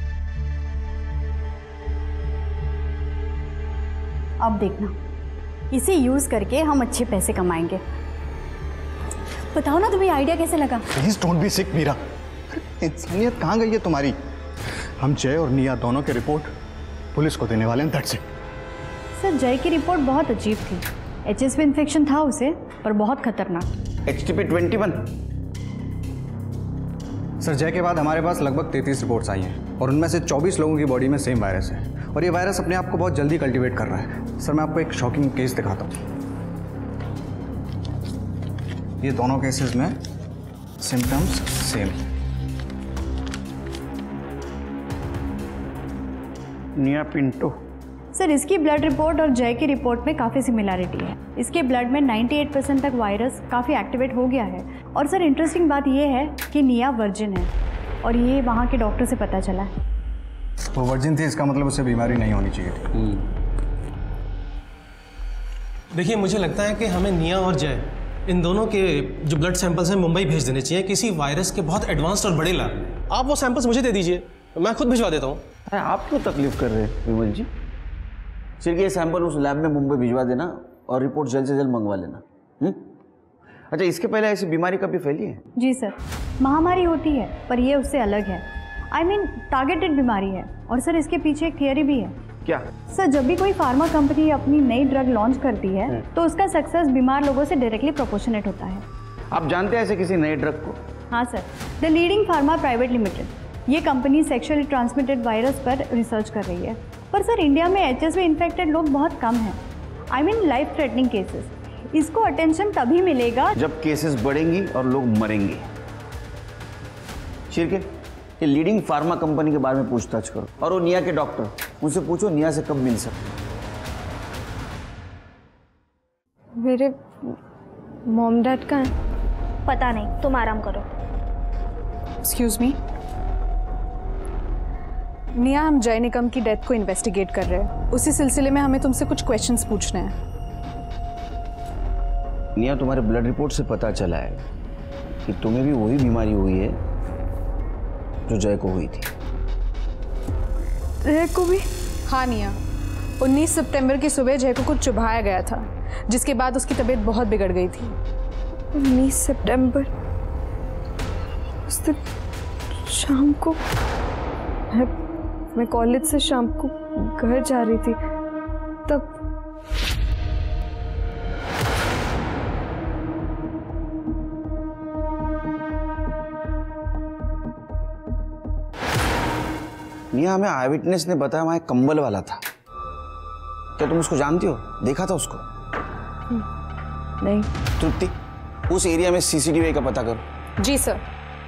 अब देखना, इसे यूज करके हम अच्छे पैसे कमाएंगे। बताओ ना, तुम्हें आइडिया कैसे लगा? Please don't be sick Meera. इंसानियत कहाँ गई है तुम्हारी? हम जय और निया दोनों की रिपोर्ट पुलिस को देने वाले हैं, दैट्स इट। सर जय की रिपोर्ट बहुत अजीब थी। एच एस वी इन्फेक्शन था उसे, पर बहुत खतरनाक। H T P twenty one. Sir Jay के बाद हमारे पास लगभग तैंतीस रिपोर्ट्स आई हैं और उनमें से चौबीस लोगों की बॉडी में सेम वायरस है और ये वायरस अपने आप को बहुत जल्दी कल्टीवेट कर रहा है। सर मैं आपको एक शॉकिंग केस दिखाता हूँ। ये दोनों केसेस में symptoms same. Nia Pinto. Sir इसकी ब्लड रिपोर्ट और जय की रिपोर्ट में काफ़ी सिमिलैरिटी है। इसके ब्लड में अट्ठानवे परसेंट तक वायरस काफ़ी एक्टिवेट हो गया है। और सर इंटरेस्टिंग बात यह है कि निया वर्जिन है और ये वहाँ के डॉक्टर से पता चला है। वो वर्जिन थी, इसका मतलब उसे बीमारी नहीं होनी चाहिए थी। देखिए, मुझे लगता है कि हमें निया और जय, इन दोनों के जो ब्लड सैंपल्स हैं मुंबई भेज देने चाहिए किसी वायरस के बहुत एडवांस्ड और बड़े लैब। आप वो सैंपल्स मुझे दे दीजिए, मैं खुद भिजवा देता हूँ। अरे आप क्यों तकलीफ कर रहे हैं विमल जी? सिर्फ ये सैंपल उस लैब में मुंबई भिजवा देना और रिपोर्ट जल्द से जल्द मंगवा लेना। हुँ? अच्छा, इसके पहले ऐसी बीमारी कभी फैली है? जी सर, महामारी होती है पर ये उससे अलग है। आई मीन टारगेटेड बीमारी है। और सर इसके पीछे एक थियरी भी है। क्या? सर जब भी कोई फार्मा कंपनी अपनी नई ड्रग लॉन्च करती है तो उसका सक्सेस बीमार लोगों से डायरेक्टली प्रोपोर्शनेट होता है। आप जानते हैं ऐसे किसी नए ड्रग को? हाँ sir, the leading pharma private limited. ये कंपनी सेक्सुअली ट्रांसमिटेड वायरस पर रिसर्च कर रही है। पर सर इंडिया में एच एस वी इन्फेक्टेड लोग बहुत कम हैं। I mean life threatening cases. इसको अटेंशन तभी मिलेगा जब केसेस बढ़ेंगी और लोग मरेंगे। शिरके, ये लीडिंग फार्मा कंपनी के बारे में पूछताछ करो और वो निया के डॉक्टर, उनसे पूछो निया से कब मिल सकते। मेरे मॉम डैड का है? पता नहीं, तुम आराम करो। एक्सक्यूज मी, निया, हम जय निकम की डेथ को इन्वेस्टिगेट कर रहे हैं। उसी सिलसिले में हमें तुमसे कुछ क्वेश्चंस पूछने हैं। निया, तुम्हारे ब्लड रिपोर्ट से पता चला है कि तुम्हें भी वही बीमारी हुई है जो जय को हुई थी। जय को भी? हाँ निया, उन्नीस सितंबर की सुबह जय को कुछ चुभाया गया था, जिसके बाद उसकी तबीयत बहुत बिगड़ गई थी। उन्नीस सितंबर, उस दिन शाम को मैं मैं कॉलेज से शाम को घर जा रही थी, तब निया, हमें आई विटनेस ने बताया वहां एक कंबल वाला था। क्या तुम उसको जानती हो? देखा था उसको? नहीं। तृप्ति, उस एरिया में सीसीटीवी का पता करो। जी सर।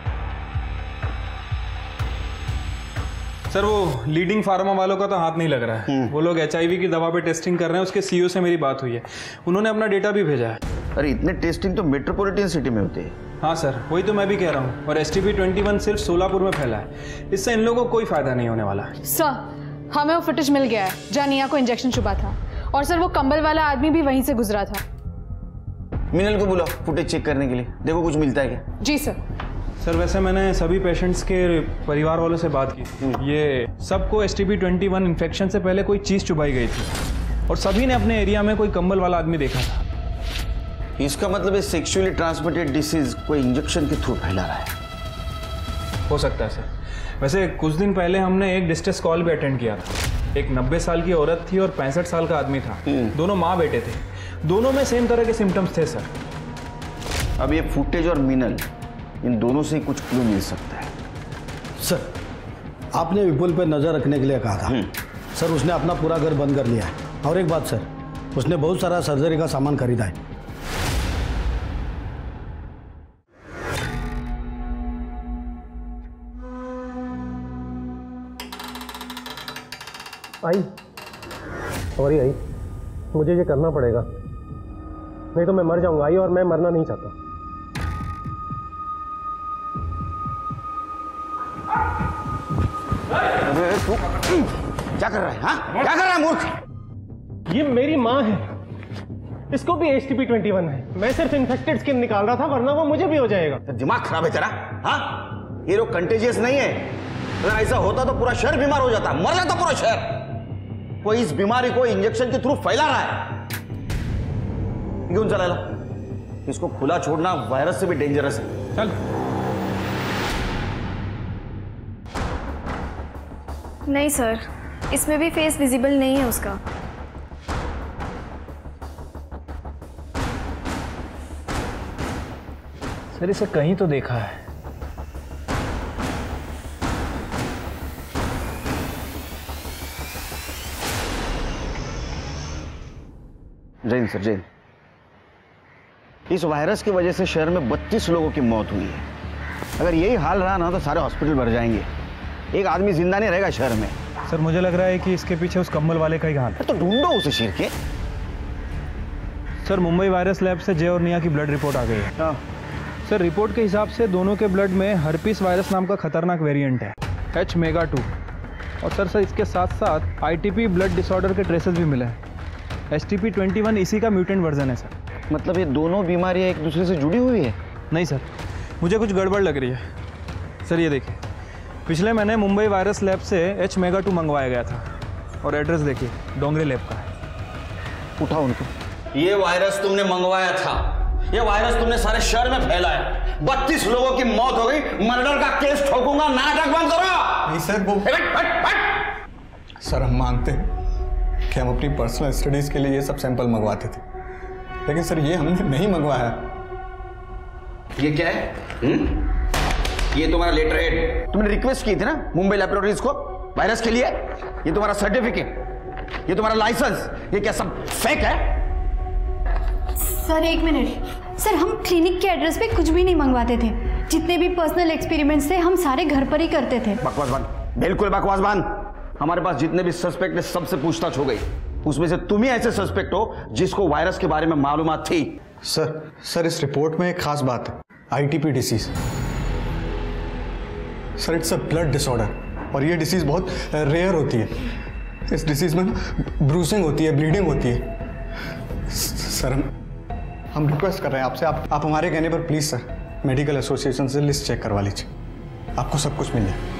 सर वो लीडिंग फार्मा वालों का तो हाथ नहीं लग रहा है। वो लोग एचआईवी की दवा पे टेस्टिंग कर रहे हैं। उसके सीईओ से मेरी बात हुई है, उन्होंने अपना डेटा भी भेजा है। अरे इतने टेस्टिंग तो मेट्रोपॉलिटन सिटी में होते हैं। हाँ सर, वही तो मैं भी कह रहा हूँ। और S T P twenty one सिर्फ सोलापुर में फैला है। इससे इन लोगों को कोई फायदा नहीं होने वाला है। सर हमें वो फुटेज मिल गया है जहाँ निया को इंजेक्शन चुभा था, और सर वो कंबल वाला आदमी भी वहीं से गुजरा था। मिनल को बुलाओ फुटेज चेक करने के लिए, देखो कुछ मिलता है क्या। जी सर। सर वैसे मैंने सभी पेशेंट्स के परिवार वालों से बात की। ये सबको S T P twenty one infection से पहले कोई चीज़ चुभाई गई थी, और सभी ने अपने एरिया में कोई कंबल वाला आदमी देखा था। इसका मतलब है सेक्सुअली ट्रांसमिटेड डिसीज कोई इंजेक्शन के थ्रू फैला रहा है। हो सकता है सर। वैसे कुछ दिन पहले हमने एक डिस्ट्रेस कॉल भी अटेंड किया था। एक नब्बे साल की औरत थी और पैंसठ साल का आदमी था। दोनों माँ बेटे थे। दोनों में सेम तरह के सिम्टम्स थे सर। अब ये फुटेज और मिनल, इन दोनों से कुछ क्लू मिल सकता है। सर आपने विपुल पर नजर रखने के लिए कहा था। सर उसने अपना पूरा घर बंद कर लिया है। और एक बात सर, उसने बहुत सारा सर्जरी का सामान खरीदा है। आई सॉरी आई, मुझे ये करना पड़ेगा, नहीं तो मैं मर जाऊंगा आई, और मैं मरना नहीं चाहता। क्या कर रहा है? हाँ? क्या कर रहा है मूर्ख? ये मेरी माँ है, इसको भी H T P twenty one है। मैं सिर्फ इन्फेक्टेड स्किन निकाल रहा था, वरना वो मुझे भी हो जाएगा। दिमाग खराब है तेरा? हाँ? ये लोग कंटेजियस नहीं है। अगर ऐसा होता तो पूरा शहर बीमार हो जाता, मर जाता पूरा शहर। कोई इस बीमारी को इंजेक्शन के थ्रू फैला रहा है। क्यों चला ला? इसको खुला छोड़ना वायरस से भी डेंजरस है। चल। नहीं सर, इसमें भी फेस विजिबल नहीं है उसका। सर इसे कहीं तो देखा है। जैन सर, जैन, इस वायरस की वजह से शहर में बत्तीस लोगों की मौत हुई है। अगर यही हाल रहा ना तो सारे हॉस्पिटल भर जाएंगे। एक आदमी जिंदा नहीं रहेगा शहर में। सर मुझे लग रहा है कि इसके पीछे उस कंबल वाले का ही हाथ है। तो ढूंढो उसे शेर के। सर मुंबई वायरस लैब से जय और निया की ब्लड रिपोर्ट आ गई है। हाँ। सर रिपोर्ट के हिसाब से दोनों के ब्लड में हर्पीस वायरस नाम का खतरनाक वेरिएंट है, एच मेगा टू। और सर सर इसके साथ साथ I T P blood disorder के ट्रेसेस भी मिले हैं। S T P twenty one इसी का म्यूटेंट वर्जन है सर। मतलब ये दोनों बीमारियां एक दूसरे से जुड़ी हुई है? नहीं सर, मुझे कुछ गड़बड़ लग रही है। सर ये देखिए, पिछले महीने मुंबई वायरस लैब से एच मेगा टू मंगवाया गया था, और एड्रेस देखिए डोंगरी लैब का है। उठाओ उनको। ये वायरस तुमने मंगवाया था, ये वायरस तुमने सारे शहर में फैलाया। बत्तीस लोगों की मौत हो गई, मर्डर का केस ठोकूंगा, नाटक बंद करो। नहीं सर, वो सर हम मानते हैं कि हम अपनी पर्सनल स्टडीज के लिए ये सब सैंपल मंगवाते थे, लेकिन सर ये हमने नहीं मंगवाया। ये क्या है? हुँ? ये तुम्हारा लेटर हेड, तुमने रिक्वेस्ट की थी ना मुंबई लैबोरेटरीज को वायरस के लिए। ये तुम्हारा सर्टिफिकेट, ये तुम्हारा लाइसेंस, ये क्या सब फेक है? सर एक मिनट सर, हम क्लिनिक के एड्रेस पे कुछ भी नहीं मंगवाते थे। जितने भी पर्सनल एक्सपेरिमेंट्स थे हम सारे घर पर ही करते थे। बकवास बंद, बिल्कुल बकवास बंद। हमारे पास जितने भी सस्पेक्ट है सबसे पूछताछ हो गई, उसमें से तुम ही ऐसे सस्पेक्ट हो जिसको वायरस के बारे में मालूमात थी। सर सर इस रिपोर्ट में एक खास बात है, I T P disease. Sir it's a blood disorder, और ये डिसीज बहुत रेयर होती है। इस डिसीज में ब्रूसिंग होती है, ब्लीडिंग होती है। सर हम हम रिक्वेस्ट कर रहे हैं आपसे, आप आप हमारे कहने पर प्लीज सर मेडिकल एसोसिएशन से लिस्ट चेक करवा लीजिए, आपको सब कुछ मिल जाए।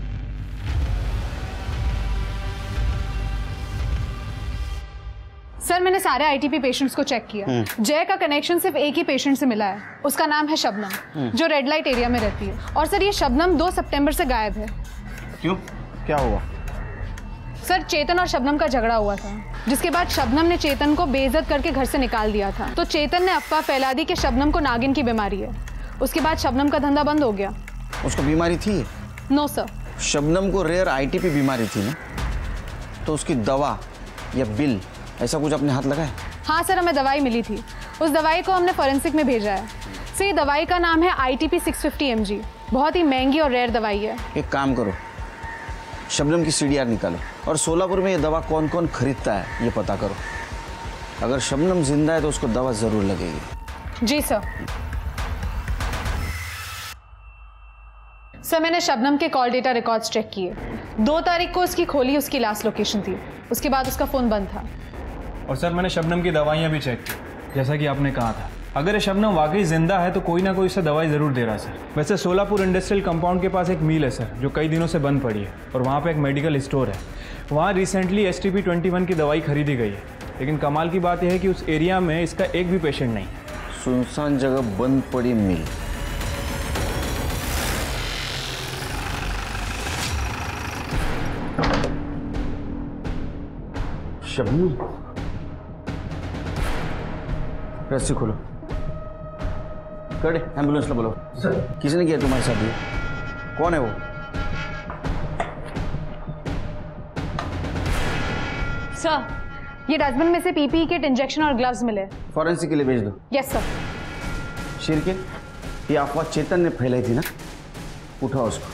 सर सर मैंने सारे आईटीपी पेशेंट्स को चेक किया। जय का कनेक्शन सिर्फ एक ही पेशेंट से मिला है, उसका नाम है शबनम, जो रेड लाइट एरिया में रहती है। और सर ये शबनम दो सितंबर से गायब है। क्यों, क्या हुआ? सर चेतन और शबनम का झगड़ा हुआ था, जिसके बाद शबनम ने चेतन को बेइज्जत करके घर से निकाल दिया था। तो चेतन ने अफवाह फैला दी कि शबनम को नागिन की बीमारी है। उसके बाद शबनम का धंधा बंद हो गया। उसको बीमारी थी? No sir. शबनम को रेयर आईटीपी बीमारी थी ना, तो उसकी दवा या बिल ऐसा कुछ अपने हाथ लगाए? हाँ सर, हमें दवाई मिली थी, उस दवाई को हमने फॉरेंसिक में भेजा है। सर ये दवाई का नाम है I T P six fifty M G, बहुत ही महंगी और रेयर दवाई है। एक काम करो, शबनम की सीडीआर निकालो और सोलापुर में ये दवा कौन कौन खरीदता है ये पता करो। अगर शबनम जिंदा है तो उसको दवा जरूर लगेगी। जी सर। सर मैंने शबनम के कॉल डेटा रिकॉर्ड्स चेक किए। दो तारीख को उसकी खोली उसकी लास्ट लोकेशन थी, उसके बाद उसका फ़ोन बंद था। और सर मैंने शबनम की दवाइयाँ भी चेक की, जैसा कि आपने कहा था। अगर ये शबनम वाकई जिंदा है तो कोई ना कोई इसे दवाई ज़रूर दे रहा है सर। वैसे सोलापुर इंडस्ट्रियल कंपाउंड के पास एक मिल है सर, जो कई दिनों से बंद पड़ी है, और वहाँ पे एक मेडिकल स्टोर है। वहाँ recently S T P twenty one की दवाई खरीदी गई है, लेकिन कमाल की बात यह है कि उस एरिया में इसका एक भी पेशेंट नहीं। सुनसान जगह बंद पड़ी मिल। शबनम, रस्सी खोलो, कड़े एम्बुलेंस ला बोलो। सर किसने किया तुम्हारे साथ ये? कौन है वो? सर ये डस्टबिन में से पीपीई किट, इंजेक्शन और ग्लव्स मिले। फॉरेंसिक के लिए भेज दो। Yes sir. शिरके, ये अफवाह चेतन ने फैलाई थी ना, उठाओ उसको।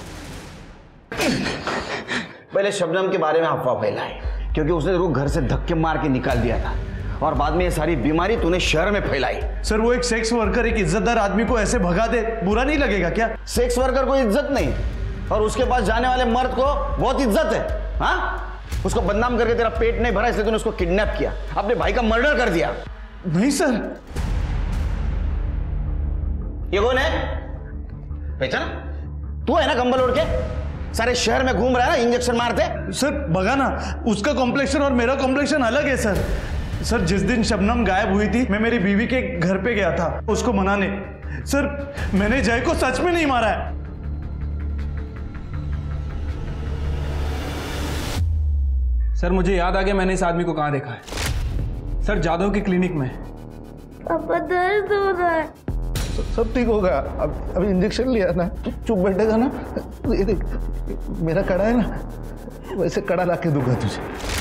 पहले शबनम के बारे में अफवाह फैलाई क्योंकि उसने वो घर से धक्के मार के निकाल दिया था, और बाद में ये सारी बीमारी तूने शहर में फैलाई। सर वो एक सेक्स वर्कर एक इज्जतदार आदमी को ऐसे भगा दे, बुरा नहीं लगेगा क्या? सेक्स वर्कर को इज्जत नहीं, और उसके पास जाने वाले मर्द को बहुत इज्जत है। हाँ, उसको बदनाम करके तेरा पेट नहीं भरा, इसलिए तूने उसको किडनैप किया, अपने भाई का मर्डर कर दिया। नहीं सर। ये कौन है? पहचाना? तू है ना कंबल ओढ़ के सारे शहर में घूम रहा है ना, इंजेक्शन मारते। सर बगा ना, उसका कॉम्प्लेक्शन और मेरा कॉम्प्लेक्शन अलग है सर। सर जिस दिन शबनम गायब हुई थी, मैं मेरी बीवी के घर पे गया था उसको मनाने। सर मैंने जय को सच में नहीं मारा है। सर मुझे याद आ गया, मैंने इस आदमी को कहाँ देखा है। सर जादव की क्लिनिक में। पापा दर्द हो रहा है। सब ठीक होगा, अब अभी इंजेक्शन लिया ना, चुप बैठेगा ना। ये देख मेरा कड़ा है ना, वैसे कड़ा लाके दूंगा तुझे।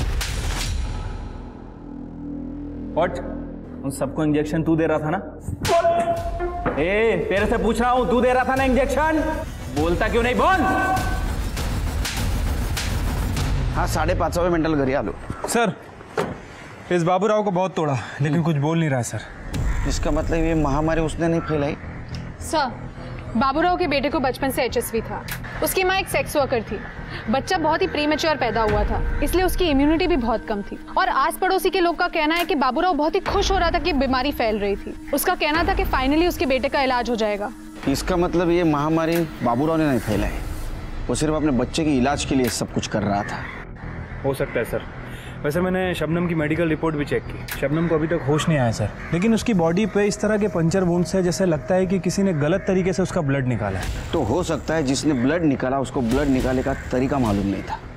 व्हाट? उन सबको इंजेक्शन तू दे रहा था ना? ए, तेरे से पूछ रहा हूं, तू दे रहा था ना इंजेक्शन? बोलता क्यों नहीं, बोल। हाँ, साढ़े पाँच सौ में मेंटल घर आ लो। सर इस बाबूराव को बहुत तोड़ा, लेकिन कुछ बोल नहीं रहा है सर। इसका मतलब ये महामारी उसने नहीं फैलाई? सर बाबूराव के बेटे को बचपन से एच एस वी था। उसकी माँ एक सेक्स वर्कर थी। बच्चा बहुत ही प्रीमेच्योर पैदा हुआ था, इसलिए उसकी इम्यूनिटी भी बहुत कम थी। और आस पड़ोसी के लोग का कहना है कि बाबूराव बहुत ही खुश हो रहा था कि बीमारी फैल रही थी। उसका कहना था कि फाइनली उसके बेटे का इलाज हो जाएगा। इसका मतलब ये महामारी बाबूराव ने नहीं फैलाई, वो सिर्फ अपने बच्चे के इलाज के लिए सब कुछ कर रहा था। हो सकता है सर। वैसे मैंने शबनम की मेडिकल रिपोर्ट भी चेक की। शबनम को अभी तक होश नहीं आया सर, लेकिन उसकी बॉडी पे इस तरह के पंचर वुंड्स है जैसे लगता है कि किसी ने गलत तरीके से उसका ब्लड निकाला है। तो हो सकता है जिसने ब्लड निकाला उसको ब्लड निकालने का तरीका मालूम नहीं था,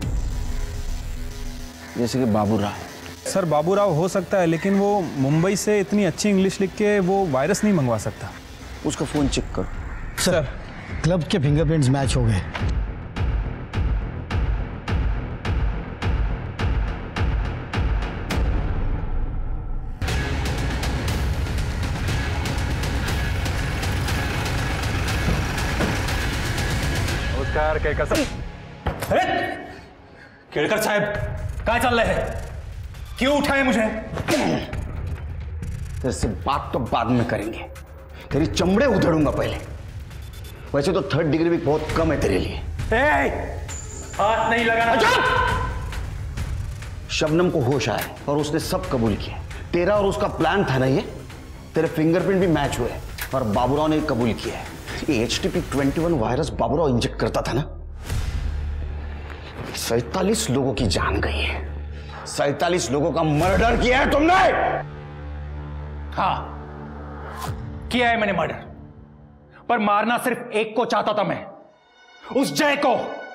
जैसे कि बाबूराव। सर बाबूराव हो सकता है, लेकिन वो मुंबई से इतनी अच्छी इंग्लिश लिख के वो वायरस नहीं मंगवा सकता। उसका फोन चेक करो। सर क्लब के फिंगरप्रिंट्स मैच हो गए। केळकर साहब। अरे केळकर साहब क्या चल रहे हैं? क्यों उठाए मुझे? तेरे से बात तो बाद में करेंगे, तेरी चमड़े उधेड़ूंगा पहले। वैसे तो थर्ड डिग्री भी बहुत कम है तेरे लिए। ए, हाथ नहीं लगाना। शबनम को होश आया और उसने सब कबूल किया। तेरा और उसका प्लान था ना ये। तेरे फिंगरप्रिंट भी मैच हुए और बाबूराव ने कबूल किया है। ये H T P twenty one virus Baburao inject करता था ना, सैतालीस लोगों की जान गई है। सैतालीस लोगों का मर्डर किया है तुमने। हाँ, किया है मैंने मर्डर, पर मारना सिर्फ एक को चाहता था मैं, उस जय को।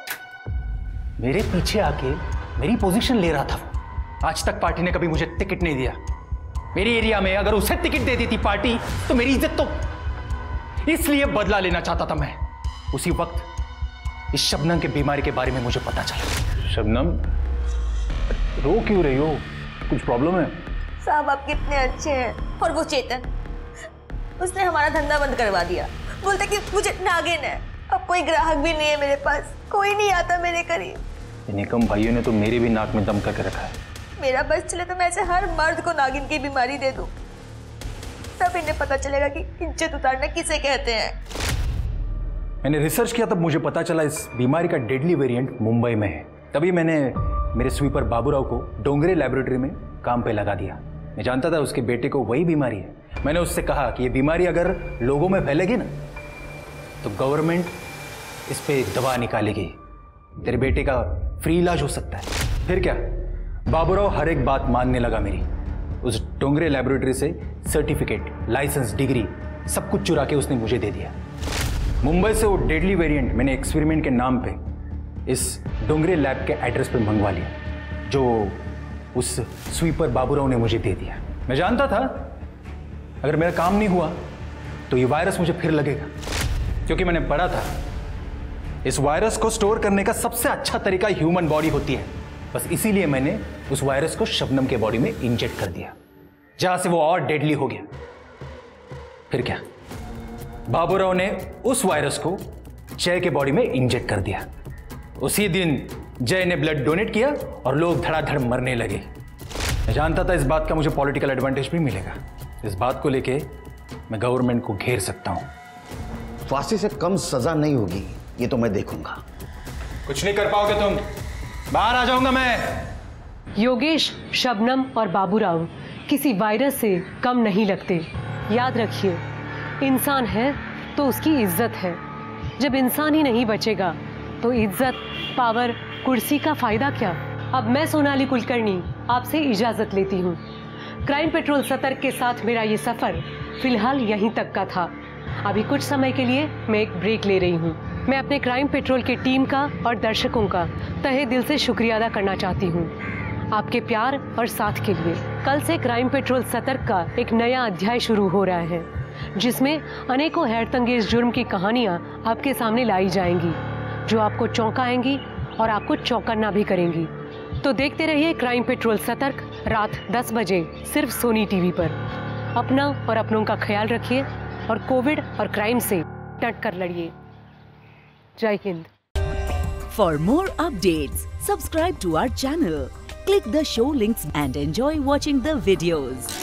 मेरे पीछे आके मेरी पोजीशन ले रहा था। आज तक पार्टी ने कभी मुझे टिकट नहीं दिया। मेरे एरिया में अगर उसे टिकट दे दी थी पार्टी तो मेरी इज्जत, तो इसलिए बदला लेना चाहता था मैं। उसी वक्त इस शबनम के बीमारी के बारे में मुझे पता चला। शबनम, रो क्यों रही हो? कुछ प्रॉब्लम है? साहब आप कितने अच्छे हैं। और वो चेतन, उसने हमारा धंधा बंद करवा दिया। बोलते कि मुझे नागिन है। अब कोई ग्राहक भी नहीं है मेरे पास, कोई नहीं आता मेरे करीब। निकम भाइयों ने तो मेरे भी नाक में दम करके रखा है। मेरा बस चले तो मैं ऐसे हर मर्द को नागिन की बीमारी दे दूं, तब इन्हें पता चलेगा कि इज्जत उतारना किसे कहते हैं। मैंने रिसर्च किया, तब मुझे पता चला इस बीमारी का डेडली वेरिएंट मुंबई में है। तभी मैंने मेरे स्वीपर बाबूराव को डोंगरे लैबोरेटरी में काम पे लगा दिया। मैं जानता था उसके बेटे को वही बीमारी है। मैंने उससे कहा कि ये बीमारी अगर लोगों में फैलेगी ना तो गवर्नमेंट इस पे दवा निकालेगी, तेरे बेटे का फ्री इलाज हो सकता है। फिर क्या, बाबूराव हर एक बात मानने लगा मेरी। उस डोंगरे लैबोरेटरी से सर्टिफिकेट, लाइसेंस, डिग्री सब कुछ चुरा के उसने मुझे दे दिया। मुंबई से वो डेडली वेरिएंट मैंने एक्सपेरिमेंट के नाम पे इस डोंगरे लैब के एड्रेस पे मंगवा लिया, जो उस स्वीपर बाबूराव ने मुझे दे दिया। मैं जानता था अगर मेरा काम नहीं हुआ तो ये वायरस मुझे फिर लगेगा, क्योंकि मैंने पढ़ा था इस वायरस को स्टोर करने का सबसे अच्छा तरीका ह्यूमन बॉडी होती है। बस इसीलिए मैंने उस वायरस को शबनम के बॉडी में इंजेक्ट कर दिया, जहां से वो और डेडली हो गया। फिर क्या, बाबूराव ने उस वायरस को जय के बॉडी में इंजेक्ट कर दिया। उसी दिन जय ने ब्लड डोनेट किया और लोग धड़ाधड़ मरने लगे। मैं जानता था इस बात का मुझे पॉलिटिकल एडवांटेज भी मिलेगा। इस बात को लेके मैं गवर्नमेंट को घेर सकता हूं। फांसी से कम सजा नहीं होगी, ये तो मैं देखूंगा। कुछ नहीं कर पाओगे तुम, बाहर आ जाऊंगा मैं। योगेश, शबनम और बाबूराव किसी वायरस से कम नहीं लगते। याद रखिए, इंसान है तो उसकी इज्जत है। जब इंसान ही नहीं बचेगा तो इज्जत, पावर, कुर्सी का फायदा क्या। अब मैं सोनाली कुलकर्णी आपसे इजाजत लेती हूँ। क्राइम पेट्रोल सतर्क के साथ मेरा ये सफर फिलहाल यहीं तक का था। अभी कुछ समय के लिए मैं एक ब्रेक ले रही हूँ। मैं अपने क्राइम पेट्रोल की टीम का और दर्शकों का तहे दिल से शुक्रिया अदा करना चाहती हूँ, आपके प्यार और साथ के लिए। कल से क्राइम पेट्रोल सतर्क का एक नया अध्याय शुरू हो रहा है, जिसमें अनेकों हैरतंगेज जुर्म की कहानियाँ आपके सामने लाई जाएंगी, जो आपको चौंकाएंगी और आपको चौंकना भी करेंगी। तो देखते रहिए क्राइम पेट्रोल सतर्क, रात दस बजे सिर्फ सोनी टीवी पर। अपना और अपनों का ख्याल रखिए और कोविड और क्राइम से डट कर लड़िए। जय Hind. For more updates, subscribe to our channel, click the show links and enjoy watching the videos.